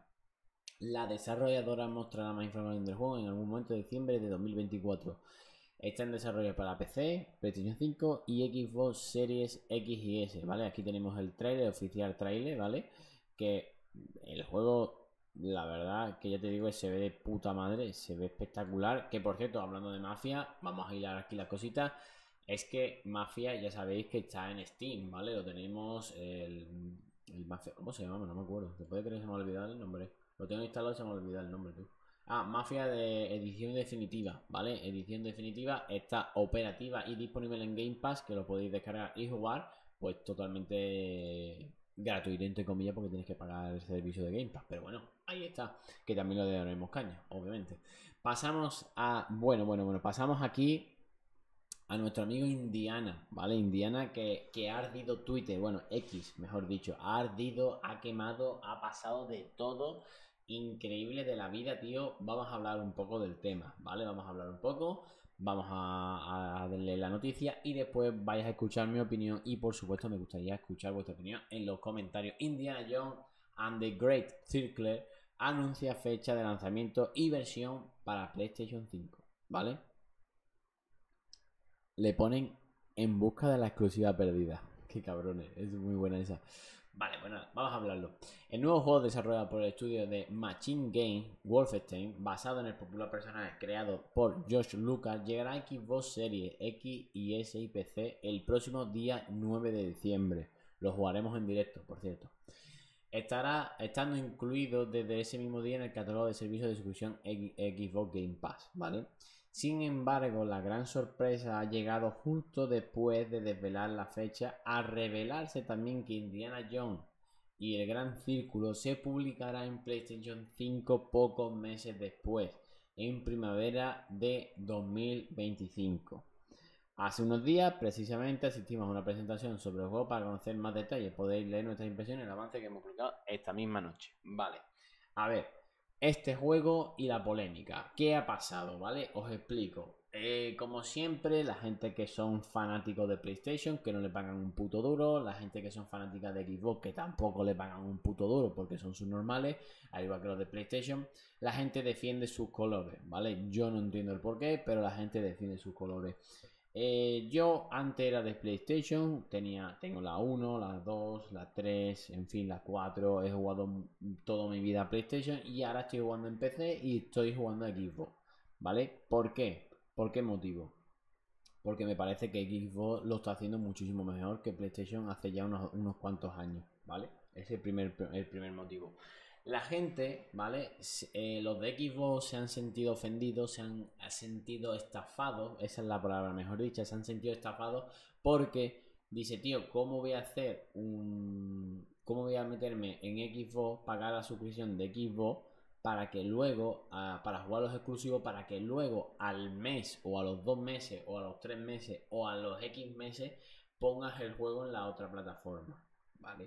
La desarrolladora mostrará más información del juego en algún momento de diciembre de dos mil veinticuatro. Está en desarrollo para P C, PlayStation cinco y Xbox Series X y S, ¿vale? Aquí tenemos el trailer, oficial trailer, ¿vale? Que el juego, la verdad, que ya te digo, se ve de puta madre, se ve espectacular. Que por cierto, hablando de Mafia, vamos a hilar aquí las cositas. Es que Mafia, ya sabéis que está en Steam, ¿vale? Lo tenemos el, el Mafia, ¿cómo se llama? No me acuerdo. Después de que se me ha olvidado el nombre. Lo tengo instalado y se me ha olvidado el nombre, tú. Ah, Mafia de edición definitiva, ¿vale? Edición definitiva está operativa y disponible en Game Pass, que lo podéis descargar y jugar, pues totalmente gratuito, entre comillas, porque tenéis que pagar el servicio de Game Pass. Pero bueno, ahí está, que también lo daremos caña, obviamente. Pasamos a, bueno, bueno, bueno, pasamos aquí a nuestro amigo Indiana, ¿vale? Indiana que, que ha ardido Twitter, bueno, X, mejor dicho, ha ardido, ha quemado, ha pasado de todo increíble de la vida, tío. Vamos a hablar un poco del tema, ¿vale? Vamos a hablar un poco, vamos a, a darle la noticia y después vais a escuchar mi opinión y por supuesto me gustaría escuchar vuestra opinión en los comentarios. Indiana Jones and the Great Circle anuncia fecha de lanzamiento y versión para PlayStation cinco, ¿vale? Le ponen en busca de la exclusiva perdida. Qué cabrones, es muy buena esa. Vale, bueno, vamos a hablarlo. El nuevo juego desarrollado por el estudio de Machine Game Wolfenstein, basado en el popular personaje creado por George Lucas, llegará a Xbox Series X y S y P C el próximo día nueve de diciembre. Lo jugaremos en directo, por cierto. Estará estando incluido desde ese mismo día en el catálogo de servicios de suscripción Xbox Game Pass, ¿vale? Sin embargo, la gran sorpresa ha llegado justo después de desvelar la fecha, al revelarse también que Indiana Jones y el Gran Círculo se publicará en PlayStation cinco pocos meses después, en primavera de dos mil veinticinco. Hace unos días, precisamente, asistimos a una presentación sobre el juego para conocer más detalles. Podéis leer nuestras impresiones en el avance que hemos publicado esta misma noche. Vale, a ver, este juego y la polémica. ¿Qué ha pasado? ¿Vale? Os explico. Eh, como siempre, la gente que son fanáticos de PlayStation, que no le pagan un puto duro. La gente que son fanáticas de Xbox, que tampoco le pagan un puto duro porque son sus normales, al igual que los de PlayStation. La gente defiende sus colores, ¿vale? Yo no entiendo el porqué, pero la gente defiende sus colores. Eh, yo antes era de PlayStation, tenía, tengo la uno, la dos, la tres, en fin, la cuatro. He jugado toda mi vida a PlayStation y ahora estoy jugando en P C y estoy jugando a Xbox, ¿vale? ¿Por qué? ¿Por qué motivo? Porque me parece que Xbox lo está haciendo muchísimo mejor que PlayStation hace ya unos, unos cuantos años, ¿vale? Ese es el primer, el primer motivo. La gente, ¿vale? Eh, los de Xbox se han sentido ofendidos, se han sentido estafados, esa es la palabra mejor dicha, se han sentido estafados porque dice, tío, ¿cómo voy a hacer un... ¿Cómo voy a meterme en Xbox, pagar la suscripción de Xbox para que luego, uh, para jugar los exclusivos, para que luego al mes o a los dos meses o a los tres meses o a los X meses pongas el juego en la otra plataforma, ¿vale?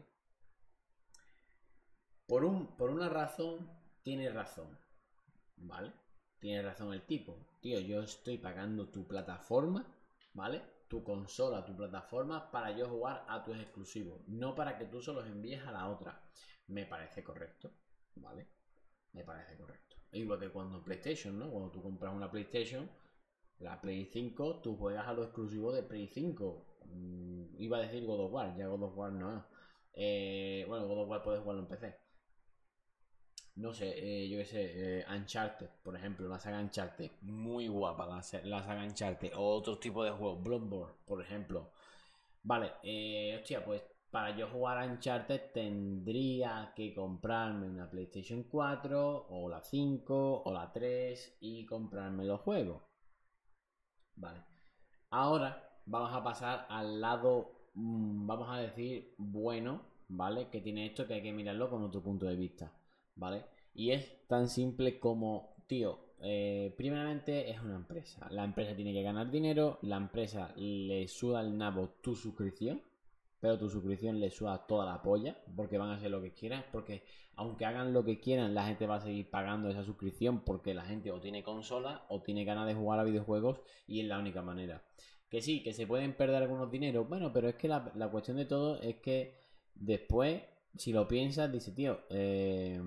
Por, un, por una razón, tiene razón, ¿vale? Tiene razón el tipo. Tío, yo estoy pagando tu plataforma, ¿vale? Tu consola, tu plataforma, para yo jugar a tus exclusivos, no para que tú se los envíes a la otra. Me parece correcto, ¿vale? Me parece correcto. Igual que cuando PlayStation, ¿no? Cuando tú compras una PlayStation, la Play cinco, tú juegas a lo exclusivo de Play cinco. Mm, iba a decir God of War, ya God of War no es. Eh, bueno, God of War puedes jugarlo en P C. No sé, eh, yo qué sé, eh, Uncharted, por ejemplo, la saga Uncharted, muy guapa la, la saga Uncharted, o otro tipo de juegos, Bloodborne, por ejemplo. Vale, eh, hostia, pues para yo jugar a Uncharted tendría que comprarme una PlayStation cuatro, o la cinco, o la tres, y comprarme los juegos. Vale, ahora vamos a pasar al lado, mmm, vamos a decir, bueno, ¿vale? Que tiene esto, que hay que mirarlo con otro punto de vista, ¿vale? Y es tan simple como, tío, eh, primeramente es una empresa. La empresa tiene que ganar dinero, la empresa le suda el nabo tu suscripción, pero tu suscripción le suda toda la polla, porque van a hacer lo que quieran, porque aunque hagan lo que quieran, la gente va a seguir pagando esa suscripción, porque la gente o tiene consola o tiene ganas de jugar a videojuegos, y es la única manera. Que sí, que se pueden perder algunos dineros, bueno, pero es que la, la cuestión de todo es que después, si lo piensas, dice, tío, eh,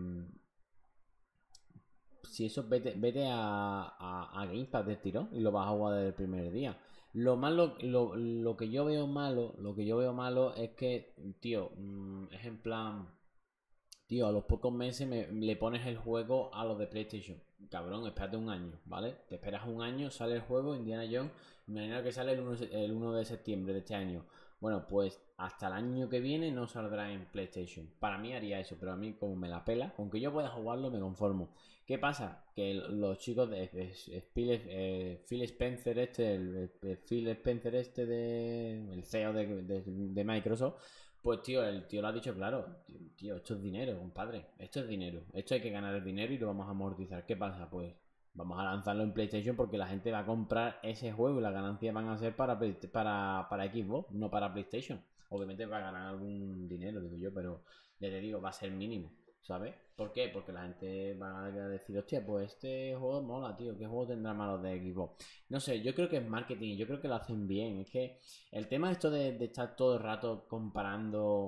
si eso, vete, vete a, a, a Game Pass de tirón y lo vas a jugar desde el primer día. Lo malo, lo, lo que yo veo malo, lo que yo veo malo es que, tío, mmm, es en plan, tío, a los pocos meses me, le pones el juego a los de PlayStation. Cabrón, espérate un año, ¿vale? Te esperas un año, sale el juego, Indiana Jones, imagina que sale el uno, el uno de septiembre de este año. Bueno, pues hasta el año que viene no saldrá en PlayStation. Para mí haría eso, pero a mí como me la pela, aunque yo pueda jugarlo me conformo. ¿Qué pasa? Que los chicos de, de, de Phil, eh, Phil Spencer este, el, el Phil Spencer este de el C E O de, de, de Microsoft, pues tío, el tío lo ha dicho claro, tío, esto es dinero, compadre, esto es dinero, esto hay que ganar el dinero y lo vamos a amortizar. ¿Qué pasa? Pues vamos a lanzarlo en PlayStation porque la gente va a comprar ese juego y las ganancias van a ser para, para, para Xbox, no para PlayStation. Obviamente va a ganar algún dinero, digo yo, pero ya te digo, va a ser mínimo, ¿sabes? ¿Por qué? Porque la gente va a decir, hostia, pues este juego mola, tío, ¿qué juego tendrá malo de Xbox? No sé, yo creo que es marketing, yo creo que lo hacen bien. Es que el tema esto de, de estar todo el rato comparando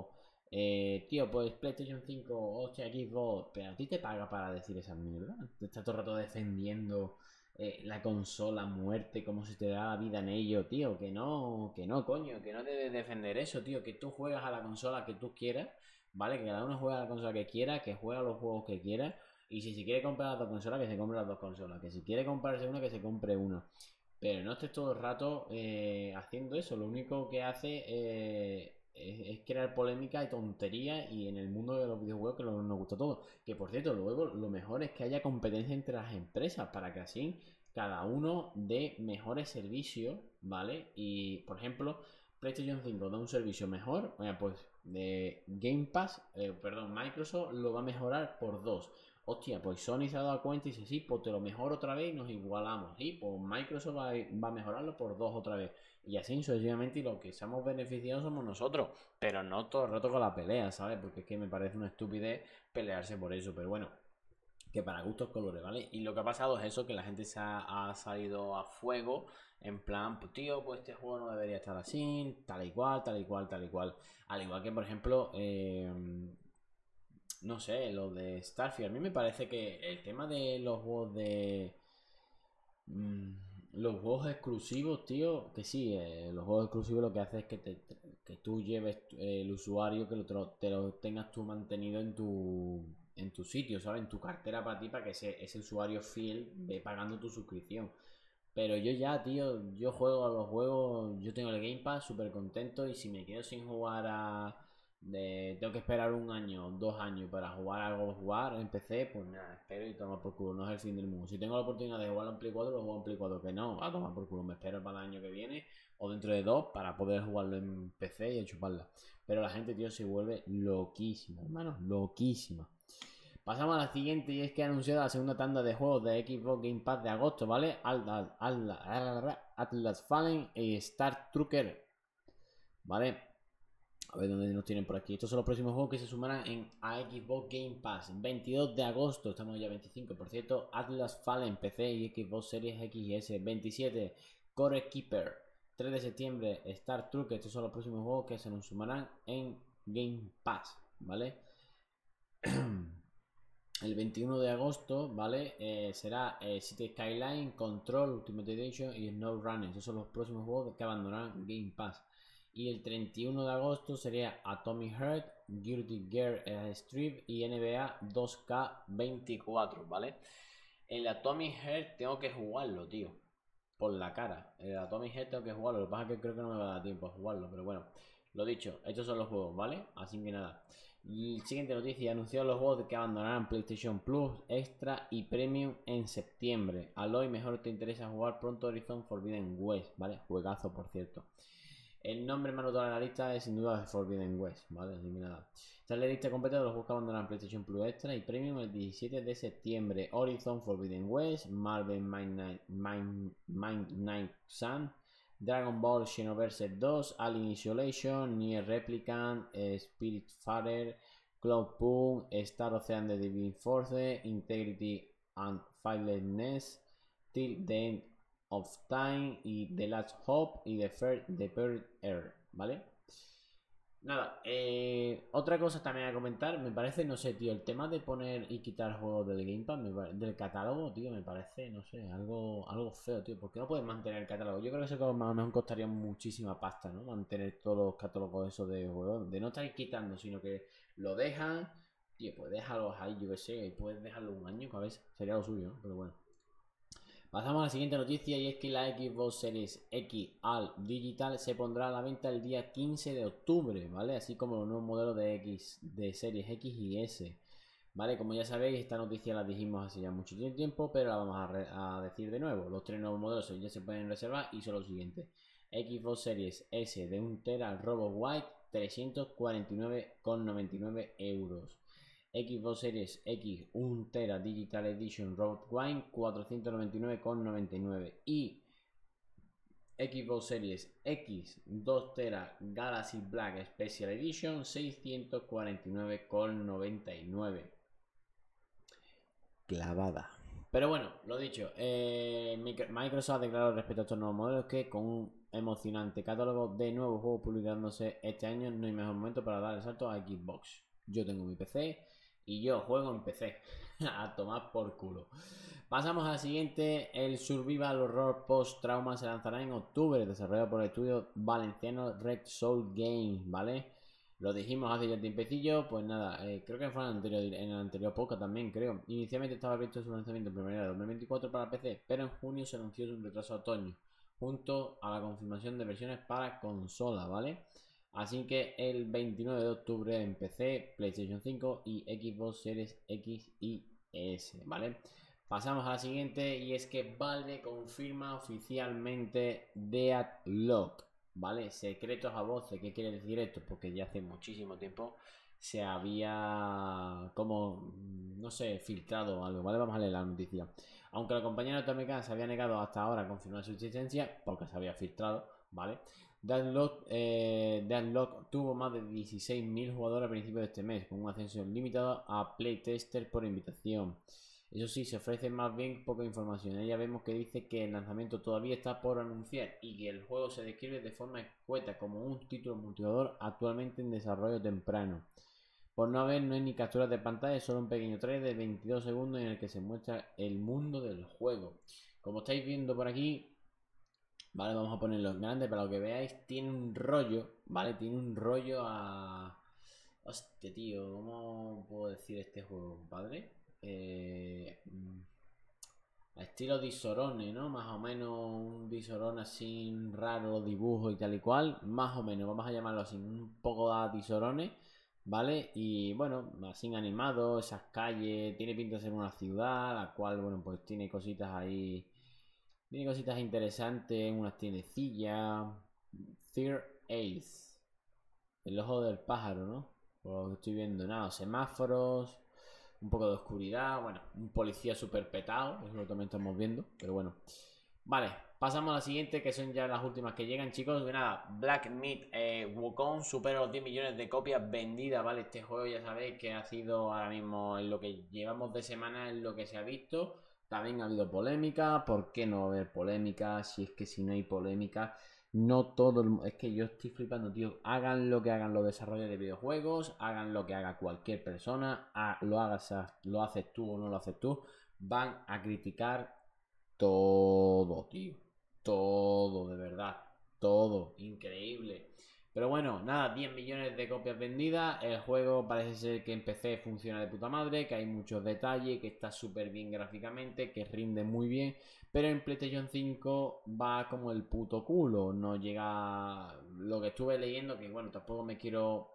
Eh, tío, pues PlayStation cinco, hostia, Xbox, pero a ti te paga para decir esa mierda. Te estás todo el rato defendiendo eh, la consola a muerte, como si te da la vida en ello, tío. Que no, que no, coño, que no debes defender eso, tío. Que tú juegas a la consola que tú quieras, ¿vale? Que cada uno juega a la consola que quiera, que juega los juegos que quiera. Y si se quiere comprar las dos consolas, que se compre las dos consolas. Que si quiere comprarse una, que se compre una. Pero no estés todo el rato eh, haciendo eso. Lo único que hace eh, es, es crear polémica y tontería. Y en el mundo de los videojuegos que lo- nos gusta todo. Que por cierto, luego lo mejor es que haya competencia entre las empresas. Para que así cada uno dé mejores servicios, ¿vale? Y por ejemplo, PlayStation cinco da un servicio mejor. Bueno, pues de Game Pass, eh, perdón, Microsoft lo va a mejorar por dos. Hostia, pues Sony se ha dado cuenta y dice, sí, pues te lo mejoro otra vez y nos igualamos. Y pues Microsoft va a, va a mejorarlo por dos otra vez. Y así sucesivamente, y lo que estamos beneficiados somos nosotros. Pero no todo el rato con la pelea, ¿sabes? Porque es que me parece una estupidez pelearse por eso. Pero bueno, que para gustos colores, ¿vale? Y lo que ha pasado es eso, que la gente se ha, ha salido a fuego. En plan, pues tío, pues este juego no debería estar así, tal y cual, tal y cual, tal y cual. Al igual que, por ejemplo, eh, no sé, lo de Starfield. A mí me parece que el tema de los juegos de. mm, los juegos exclusivos, tío, que sí, eh, los juegos exclusivos lo que hace es que, te, que tú lleves eh, el usuario, que lo, te, lo, te lo tengas tú mantenido en tu, en tu sitio, ¿sabes? En tu cartera para ti, para que ese, ese usuario fiel ve pagando tu suscripción. Pero yo ya, tío, yo juego a los juegos, yo tengo el Game Pass súper contento y si me quedo sin jugar a. De, tengo que esperar un año, dos años para jugar algo, jugar en P C, pues nada, espero y toma por culo, no es el fin del mundo. Si tengo la oportunidad de jugarlo en Play cuatro, lo juego en Play cuatro, que no, a tomar por culo, me espero para el año que viene o dentro de dos para poder jugarlo en P C y a chuparla. Pero la gente, tío, se vuelve loquísima, hermano, loquísima. Pasamos a la siguiente y es que ha anunciado la segunda tanda de juegos de Xbox Game Pass de agosto, ¿vale? Atlas, Atlas, Atlas Fallen y Star Trucker, ¿vale? A ver dónde nos tienen por aquí. Estos son los próximos juegos que se sumarán en a Xbox Game Pass. veintidós de agosto, estamos ya veinticinco, por cierto. Atlas Fallen, P C y Xbox Series X y S. veintisiete, Core Keeper. tres de septiembre, Star Trucker. Estos son los próximos juegos que se nos sumarán en Game Pass, ¿vale? El veintiuno de agosto, ¿vale? Eh, será eh, City Skyline, Control, Ultimate Edition y Snow Runner. Esos son los próximos juegos que abandonarán Game Pass. Y el treinta y uno de agosto sería Atomic Heart, Guilty Gear eh, Strip y N B A dos K veinticuatro, ¿vale? El Atomic Heart tengo que jugarlo, tío. Por la cara. El Atomic Heart tengo que jugarlo. Lo que pasa es que creo que no me va a dar tiempo a jugarlo. Pero bueno, lo dicho, estos son los juegos, ¿vale? Así que nada. Y siguiente noticia, anunció los juegos que abandonarán PlayStation Plus, Extra y Premium en septiembre. Aloy, mejor te interesa jugar pronto Horizon Forbidden West, ¿vale? Juegazo, por cierto. El nombre más notable de la lista es sin duda Forbidden West, ¿vale? Así que nada. Esta es la lista completa de los juegos que abandonarán PlayStation Plus Extra y Premium el diecisiete de septiembre. Horizon Forbidden West, Marvel Midnight, Mind, Midnight Sun, Dragon Ball Xenoverse dos, Alien Isolation, Nier Replicant, eh, Spiritfarer, Cloudpunk, Star Ocean The Divine Force, Integrity and Faithlessness, Till the End of Time y The Last Hope y The Third, The Third Air, ¿vale? Nada, eh, otra cosa también a comentar, me parece, no sé, tío, el tema de poner y quitar juegos del Game Pass, me pare- del catálogo, tío, me parece, no sé, algo, algo feo, tío, ¿por qué no puedes mantener el catálogo? Yo creo que eso que a lo mejor costaría muchísima pasta, ¿no? Mantener todos los catálogos esos de juegos, de no estar quitando, sino que lo dejan, tío, pues déjalos ahí, yo que sé, puedes dejarlo un año, a veces, sería lo suyo, ¿no? Pero bueno. Pasamos a la siguiente noticia y es que la Xbox Series X All Digital se pondrá a la venta el día quince de octubre, ¿vale? Así como los nuevos modelos de X, de Series X y S, ¿vale? Como ya sabéis, esta noticia la dijimos hace ya mucho tiempo, pero la vamos a, re- a decir de nuevo. Los tres nuevos modelos ya se pueden reservar y son los siguientes. Xbox Series S de un tera Robo White, trescientos cuarenta y nueve con noventa y nueve euros. Xbox Series X un tera Digital Edition Road Wine cuatrocientos noventa y nueve con noventa y nueve y Xbox Series X dos tera Galaxy Black Special Edition seiscientos cuarenta y nueve con noventa y nueve. Clavada. Pero bueno, lo dicho, eh, Microsoft ha declarado respecto a estos nuevos modelos que con emocionante catálogo de nuevos juegos publicándose este año, no hay mejor momento para dar el salto a Xbox. Yo tengo mi P C y yo juego en P C. A tomar por culo. Pasamos a la siguiente. El Survival Horror Post Trauma se lanzará en octubre, desarrollado por el estudio valenciano Red Soul Games, ¿vale? Lo dijimos hace ya un tiempecillo, pues nada, eh, creo que fue en el anterior, en el anterior podcast también, creo. Inicialmente estaba previsto su lanzamiento en primavera de dos mil veinticuatro para P C, pero en junio se anunció un retraso a otoño, junto a la confirmación de versiones para consola, ¿vale? Así que el veintinueve de octubre en P C, PlayStation cinco y Xbox Series X y S, ¿vale? Pasamos a la siguiente y es que Valve confirma oficialmente Deadlock, ¿vale? Secretos a voces. ¿Qué quiere decir esto? Porque ya hace muchísimo tiempo se había como, no sé, filtrado algo, ¿vale? Vamos a leer la noticia. Aunque la compañía norteamericana se había negado hasta ahora a confirmar su existencia, porque se había filtrado, ¿vale? Deadlock, eh, Deadlock tuvo más de dieciséis mil jugadores a principios de este mes, con un ascenso limitado a playtester por invitación. Eso sí, se ofrece más bien poca información. Ella vemos que dice que el lanzamiento todavía está por anunciar y que el juego se describe de forma escueta como un título multijugador actualmente en desarrollo temprano. Por no haber, no hay ni capturas de pantalla, solo un pequeño trailer de veintidós segundos en el que se muestra el mundo del juego. Como estáis viendo por aquí, vale, vamos a ponerlo en grande para lo que veáis. Tiene un rollo, ¿vale? Tiene un rollo a... Hostia, tío, ¿cómo puedo decir este juego, compadre? Eh, a estilo Disorone, ¿no? Más o menos un Disorone así raro, dibujo y tal y cual. Más o menos, vamos a llamarlo así, un poco a Disorone, ¿vale? Y bueno, así animado, esas calles, tiene pinta de ser una ciudad, la cual, bueno, pues tiene cositas ahí, tiene cositas interesantes, unas tiendecillas. Fear Ace, el ojo del pájaro, ¿no? Por lo que estoy viendo, nada, semáforos, un poco de oscuridad, bueno, un policía súper petado, es lo que también estamos viendo, pero bueno. Vale, pasamos a la siguiente, que son ya las últimas que llegan, chicos. De nada, Black Myth eh, Wukong supera los diez millones de copias vendidas, ¿vale? Este juego ya sabéis que ha sido ahora mismo en lo que llevamos de semana, en lo que se ha visto. También ha habido polémica, ¿por qué no va a haber polémica? Si es que si no hay polémica, no todo el... Es que yo estoy flipando, tío. Hagan lo que hagan los desarrolladores de videojuegos, hagan lo que haga cualquier persona, lo hagas, lo haces tú o no lo haces tú, van a criticar todo, tío. Todo, de verdad. Todo. Increíble. Pero bueno, nada, diez millones de copias vendidas. El juego parece ser que en P C funciona de puta madre, que hay muchos detalles, que está súper bien gráficamente, que rinde muy bien. Pero en PlayStation cinco va como el puto culo. No llega... Lo que estuve leyendo, que bueno, tampoco me quiero...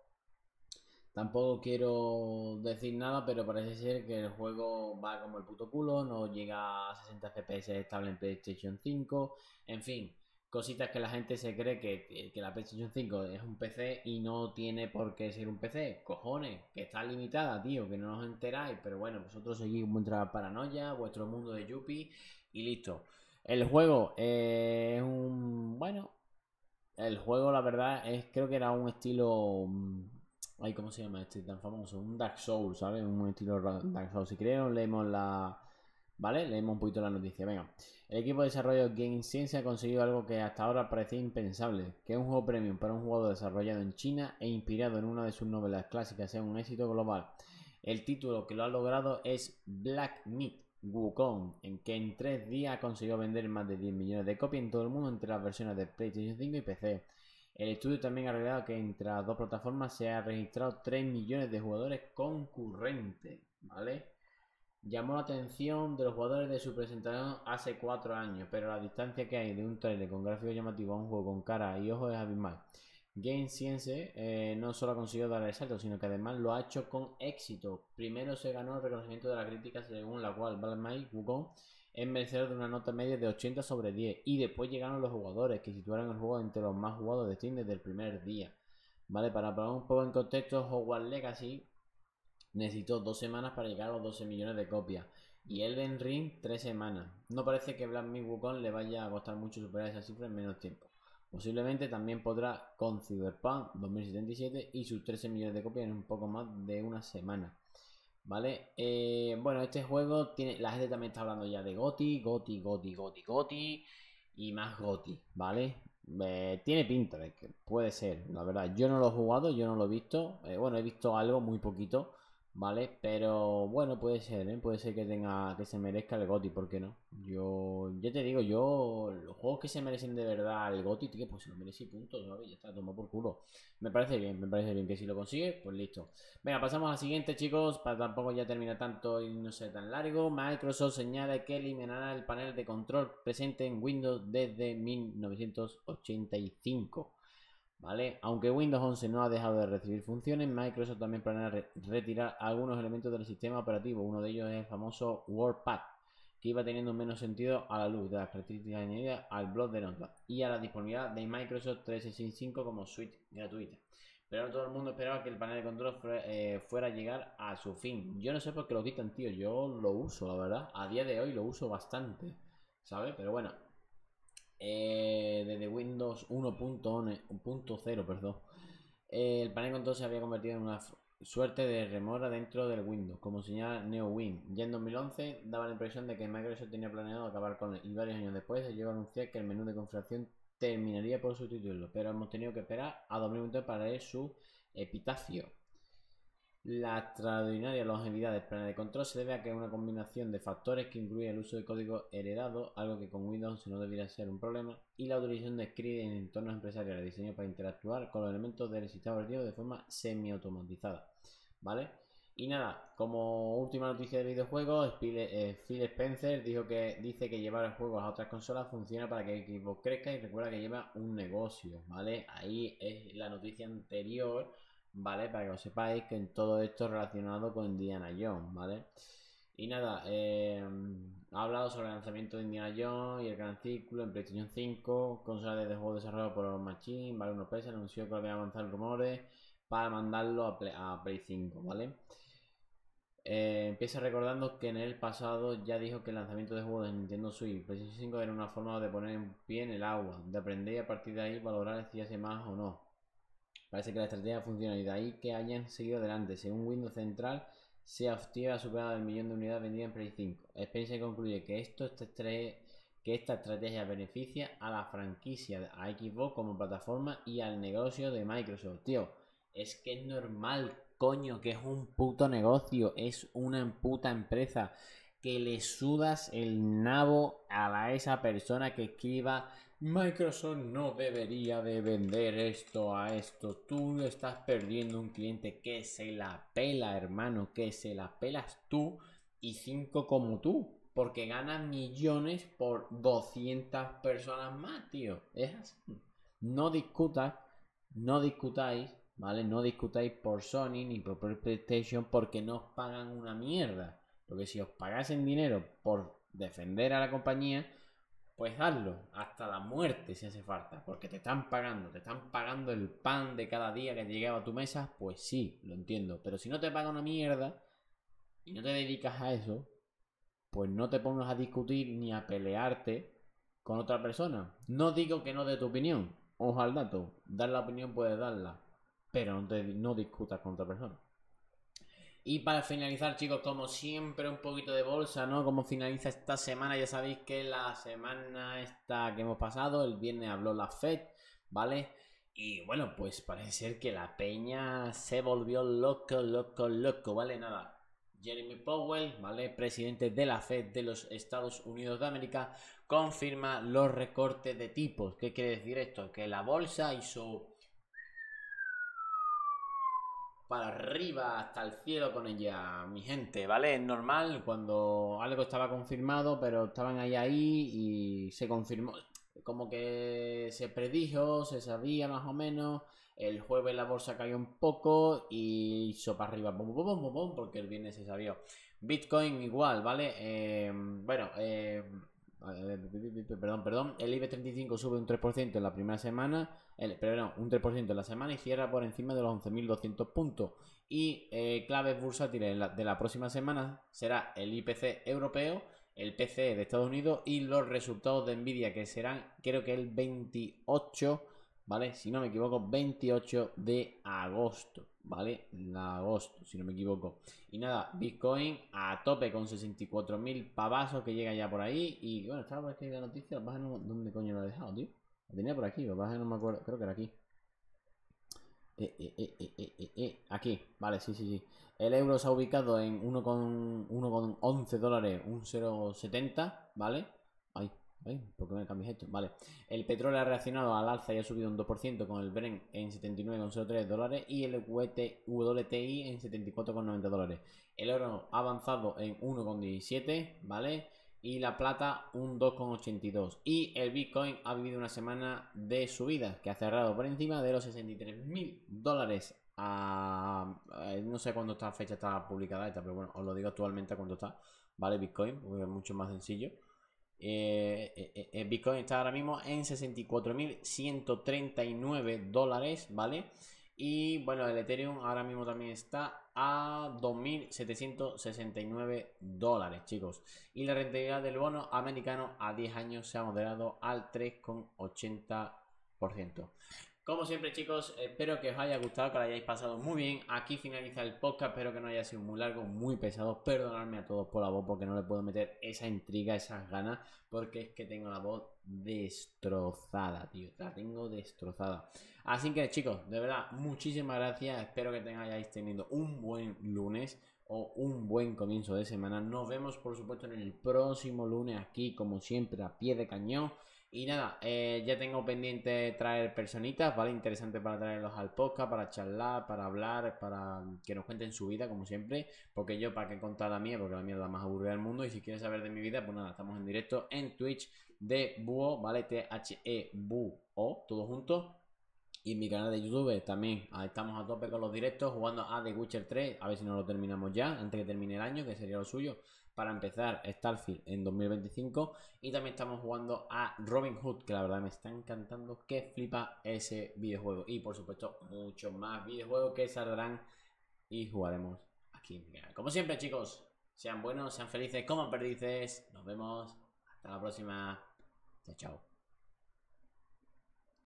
Tampoco quiero decir nada, pero parece ser que el juego va como el puto culo, no llega a sesenta F P S estable en PlayStation cinco, en fin, cositas que la gente se cree que, que, que la PlayStation cinco es un P C y no tiene por qué ser un P C, cojones, que está limitada, tío, que no os enteráis, pero bueno, vosotros seguís vuestra paranoia, vuestro mundo de Yuppie y listo. El juego eh, es un... bueno, el juego la verdad es, creo que era un estilo... Ay, ¿cómo se llama este tan famoso? Un Dark Souls, ¿sabes? Un estilo Dark Souls. Si queréis, leemos la... ¿Vale? Leemos un poquito la noticia. Venga. El equipo de desarrollo Game Science ha conseguido algo que hasta ahora parecía impensable. Que un juego premium para un juego desarrollado en China e inspirado en una de sus novelas clásicas sea un éxito global. El título que lo ha logrado es Black Myth Wukong, en que en tres días ha conseguido vender más de diez millones de copias en todo el mundo entre las versiones de PlayStation cinco y P C. El estudio también ha revelado que entre las dos plataformas se ha registrado tres millones de jugadores concurrentes, ¿vale? Llamó la atención de los jugadores de su presentación hace cuatro años, pero la distancia que hay de un trailer con gráficos llamativos a un juego con cara y ojos es abismal. Game Science eh, no solo ha conseguido dar el salto, sino que además lo ha hecho con éxito. Primero se ganó el reconocimiento de la crítica, según la cual Black Myth Wukong es merecedor de una nota media de ochenta sobre diez. Y después llegaron los jugadores, que situaron el juego entre los más jugados de Steam desde el primer día. Vale, para poner un poco en contexto, Hogwarts Legacy necesitó dos semanas para llegar a los doce millones de copias. Y Elden Ring, tres semanas. No parece que Black Myth Wukong le vaya a costar mucho superar esa cifra en menos tiempo. Posiblemente también podrá con Cyberpunk dos mil setenta y siete y sus trece millones de copias en un poco más de una semana. ¿Vale? Eh, bueno, este juego tiene... La gente también está hablando ya de GOTY, GOTY, GOTY, GOTY, GOTY y más GOTY, ¿vale? Eh, tiene pinta de que puede ser, la verdad. Yo no lo he jugado, yo no lo he visto. Eh, bueno, he visto algo muy poquito, ¿vale? Pero bueno, puede ser, ¿eh? Puede ser que tenga, que se merezca el GOTY, ¿por qué no? Yo, ya te digo, yo, los juegos que se merecen de verdad el GOTY, tío, pues se lo merece y punto, ¿sabes? Ya está, toma por culo. Me parece bien, me parece bien que si lo consigue, pues listo. Venga, pasamos a la siguiente, chicos, para tampoco ya terminar tanto y no ser tan largo. Microsoft señala que eliminará el panel de control presente en Windows desde mil novecientos ochenta y cinco. ¿Vale? Aunque Windows once no ha dejado de recibir funciones, Microsoft también planea re retirar algunos elementos del sistema operativo. Uno de ellos es el famoso WordPad, que iba teniendo menos sentido a la luz de las características añadidas al blog de notas y a la disponibilidad de Microsoft trescientos sesenta y cinco como suite gratuita. Pero no todo el mundo esperaba que el panel de control fuera, eh, fuera a llegar a su fin. Yo no sé por qué lo quitan, tío. Yo lo uso, la verdad. A día de hoy lo uso bastante, ¿sabes? Pero bueno, eh, desde Windows uno punto cero, perdón. Eh, el panel de control se había convertido en una suerte de remora dentro del Windows, como señala NeoWin. Ya en dos mil once daba la impresión de que Microsoft tenía planeado acabar con él, y varios años después se llegó a anunciar que el menú de configuración terminaría por sustituirlo, pero hemos tenido que esperar a dos mil veinte para leer su epitafio. La extraordinaria longevidad del panel de control se debe a que es una combinación de factores que incluye el uso de código heredado, algo que con Windows no debería ser un problema, y la utilización de scripts en entornos empresariales diseñados para interactuar con los elementos del sistema operativo de forma semi-automatizada. ¿Vale? Y nada, como última noticia de videojuegos, Phil, eh, Phil Spencer dijo que, dice que llevar juegos a otras consolas funciona para que el equipo crezca y recuerda que lleva un negocio, ¿vale? Ahí es la noticia anterior, ¿vale? Para que lo sepáis, que en todo esto relacionado con Indiana Jones, ¿vale? Y nada, eh, ha hablado sobre el lanzamiento de Indiana Jones y el gran círculo en PlayStation cinco, consola de juego desarrollado por Machine, ¿vale? Unos pesos, anunció que había avanzado rumores para mandarlo a Play, a Play cinco, ¿vale? Eh, empieza recordando que en el pasado ya dijo que el lanzamiento de juegos de Nintendo Switch y PlayStation cinco era una forma de poner un pie en el agua, de aprender y a partir de ahí valorar si hace más o no. Parece que la estrategia funciona y de ahí que hayan seguido adelante. Según Windows Central, se ha superado el millón de unidades vendidas en Play cinco. Spencer concluye que, esto, que esta estrategia beneficia a la franquicia, a Xbox como plataforma y al negocio de Microsoft. Tío, es que es normal, coño, que es un puto negocio, es una puta empresa, que le sudas el nabo a la, esa persona que escriba Microsoft no debería de vender esto a esto. Tú estás perdiendo un cliente que se la pela, hermano, que se la pelas tú y cinco como tú. Porque ganan millones por doscientas personas más, tío. Es así. No discutas, no discutáis, ¿vale? No discutáis por Sony ni por PlayStation porque no os pagan una mierda. Porque si os pagasen dinero por defender a la compañía, pues hazlo, hasta la muerte si hace falta, porque te están pagando, te están pagando el pan de cada día que te llegaba a tu mesa, pues sí, lo entiendo. Pero si no te paga una mierda y no te dedicas a eso, pues no te pongas a discutir ni a pelearte con otra persona. No digo que no dé tu opinión, ojo al dato, dar la opinión puedes darla, pero no, te, no discutas con otra persona. Y para finalizar, chicos, como siempre, un poquito de bolsa, ¿no? Como finaliza esta semana, ya sabéis que la semana esta que hemos pasado, el viernes habló la Fed, ¿vale? Y bueno, pues parece ser que la peña se volvió loco, loco, loco, ¿vale? Nada. Jeremy Powell, ¿vale? Presidente de la Fed de los Estados Unidos de América, confirma los recortes de tipos. ¿Qué quiere decir esto? Que la bolsa hizo para arriba hasta el cielo con ella, mi gente, ¿vale? Es normal cuando algo estaba confirmado, pero estaban ahí ahí y se confirmó. Como que se predijo, se sabía más o menos. El jueves la bolsa cayó un poco y hizo para arriba, bum, bum, bum, bum, porque el viernes se sabía. Bitcoin igual, ¿vale? Eh, bueno, eh, perdón, perdón. El IBEX treinta y cinco sube un tres por ciento en la primera semana. El, pero no, un tres por ciento en la semana y cierra por encima de los once mil doscientos puntos. Y eh, claves bursátiles la, de la próxima semana será el I P C europeo, el P C E de Estados Unidos y los resultados de Nvidia, que serán, creo que el veintiocho, ¿vale? Si no me equivoco, veintiocho de agosto, ¿vale? La agosto, si no me equivoco. Y nada, Bitcoin a tope con sesenta y cuatro mil pavazos que llega ya por ahí. Y bueno, estaba por aquí la noticia, ¿dónde coño lo he dejado, tío? Lo tenía por aquí, lo que pasa es que no me acuerdo. Creo que era aquí. Eh, eh, eh, eh, eh, eh, eh, Aquí, vale, sí, sí, sí. El euro se ha ubicado en uno coma once dólares, un cero coma setenta, ¿vale? Ay, ay, ¿por qué me cambias esto? Vale. El petróleo ha reaccionado al alza y ha subido un dos por ciento con el Brent en setenta y nueve coma cero tres dólares y el W T I en setenta y cuatro coma noventa dólares. El oro ha avanzado en uno coma diecisiete, ¿vale? Y la plata un dos coma ochenta y dos. Y el Bitcoin ha vivido una semana de subida que ha cerrado por encima de los sesenta y tres mil dólares. A, a, no sé cuándo esta fecha está publicada esta, pero bueno, os lo digo actualmente a cuándo está, ¿vale? Bitcoin, porque es mucho más sencillo. Eh, eh, eh, Bitcoin está ahora mismo en sesenta y cuatro mil ciento treinta y nueve dólares, ¿vale? Y bueno, el Ethereum ahora mismo también está a dos mil setecientos sesenta y nueve dólares, chicos. Y la rentabilidad del bono americano a diez años se ha moderado al tres coma ochenta por ciento. Como siempre, chicos, espero que os haya gustado, que lo hayáis pasado muy bien. Aquí finaliza el podcast, espero que no haya sido muy largo, muy pesado. Perdonadme a todos por la voz, porque no le puedo meter esa intriga, esas ganas, porque es que tengo la voz destrozada, tío. La tengo destrozada. Así que, chicos, de verdad, muchísimas gracias. Espero que tengáis tenido un buen lunes o un buen comienzo de semana. Nos vemos, por supuesto, en el próximo lunes aquí, como siempre, a pie de cañón. Y nada, eh, ya tengo pendiente traer personitas, ¿vale? Interesante para traerlos al podcast, para charlar, para hablar, para que nos cuenten su vida, como siempre. Porque yo, ¿para qué contar la mía? Porque la mía es la más aburrida del mundo. Y si quieres saber de mi vida, pues nada, estamos en directo en Twitch de Buo, ¿vale? T H E B U O, todo junto. Y en mi canal de YouTube también estamos a tope con los directos, jugando a The Witcher tres, a ver si no lo terminamos ya, antes que termine el año, que sería lo suyo, para empezar Starfield en dos mil veinticinco. Y también estamos jugando a Robin Hood, que la verdad me está encantando, que flipa ese videojuego. Y por supuesto, muchos más videojuegos que saldrán y jugaremos aquí en mi canal. Como siempre, chicos, sean buenos, sean felices, coman perdices. Nos vemos. Hasta la próxima. Chao, chao.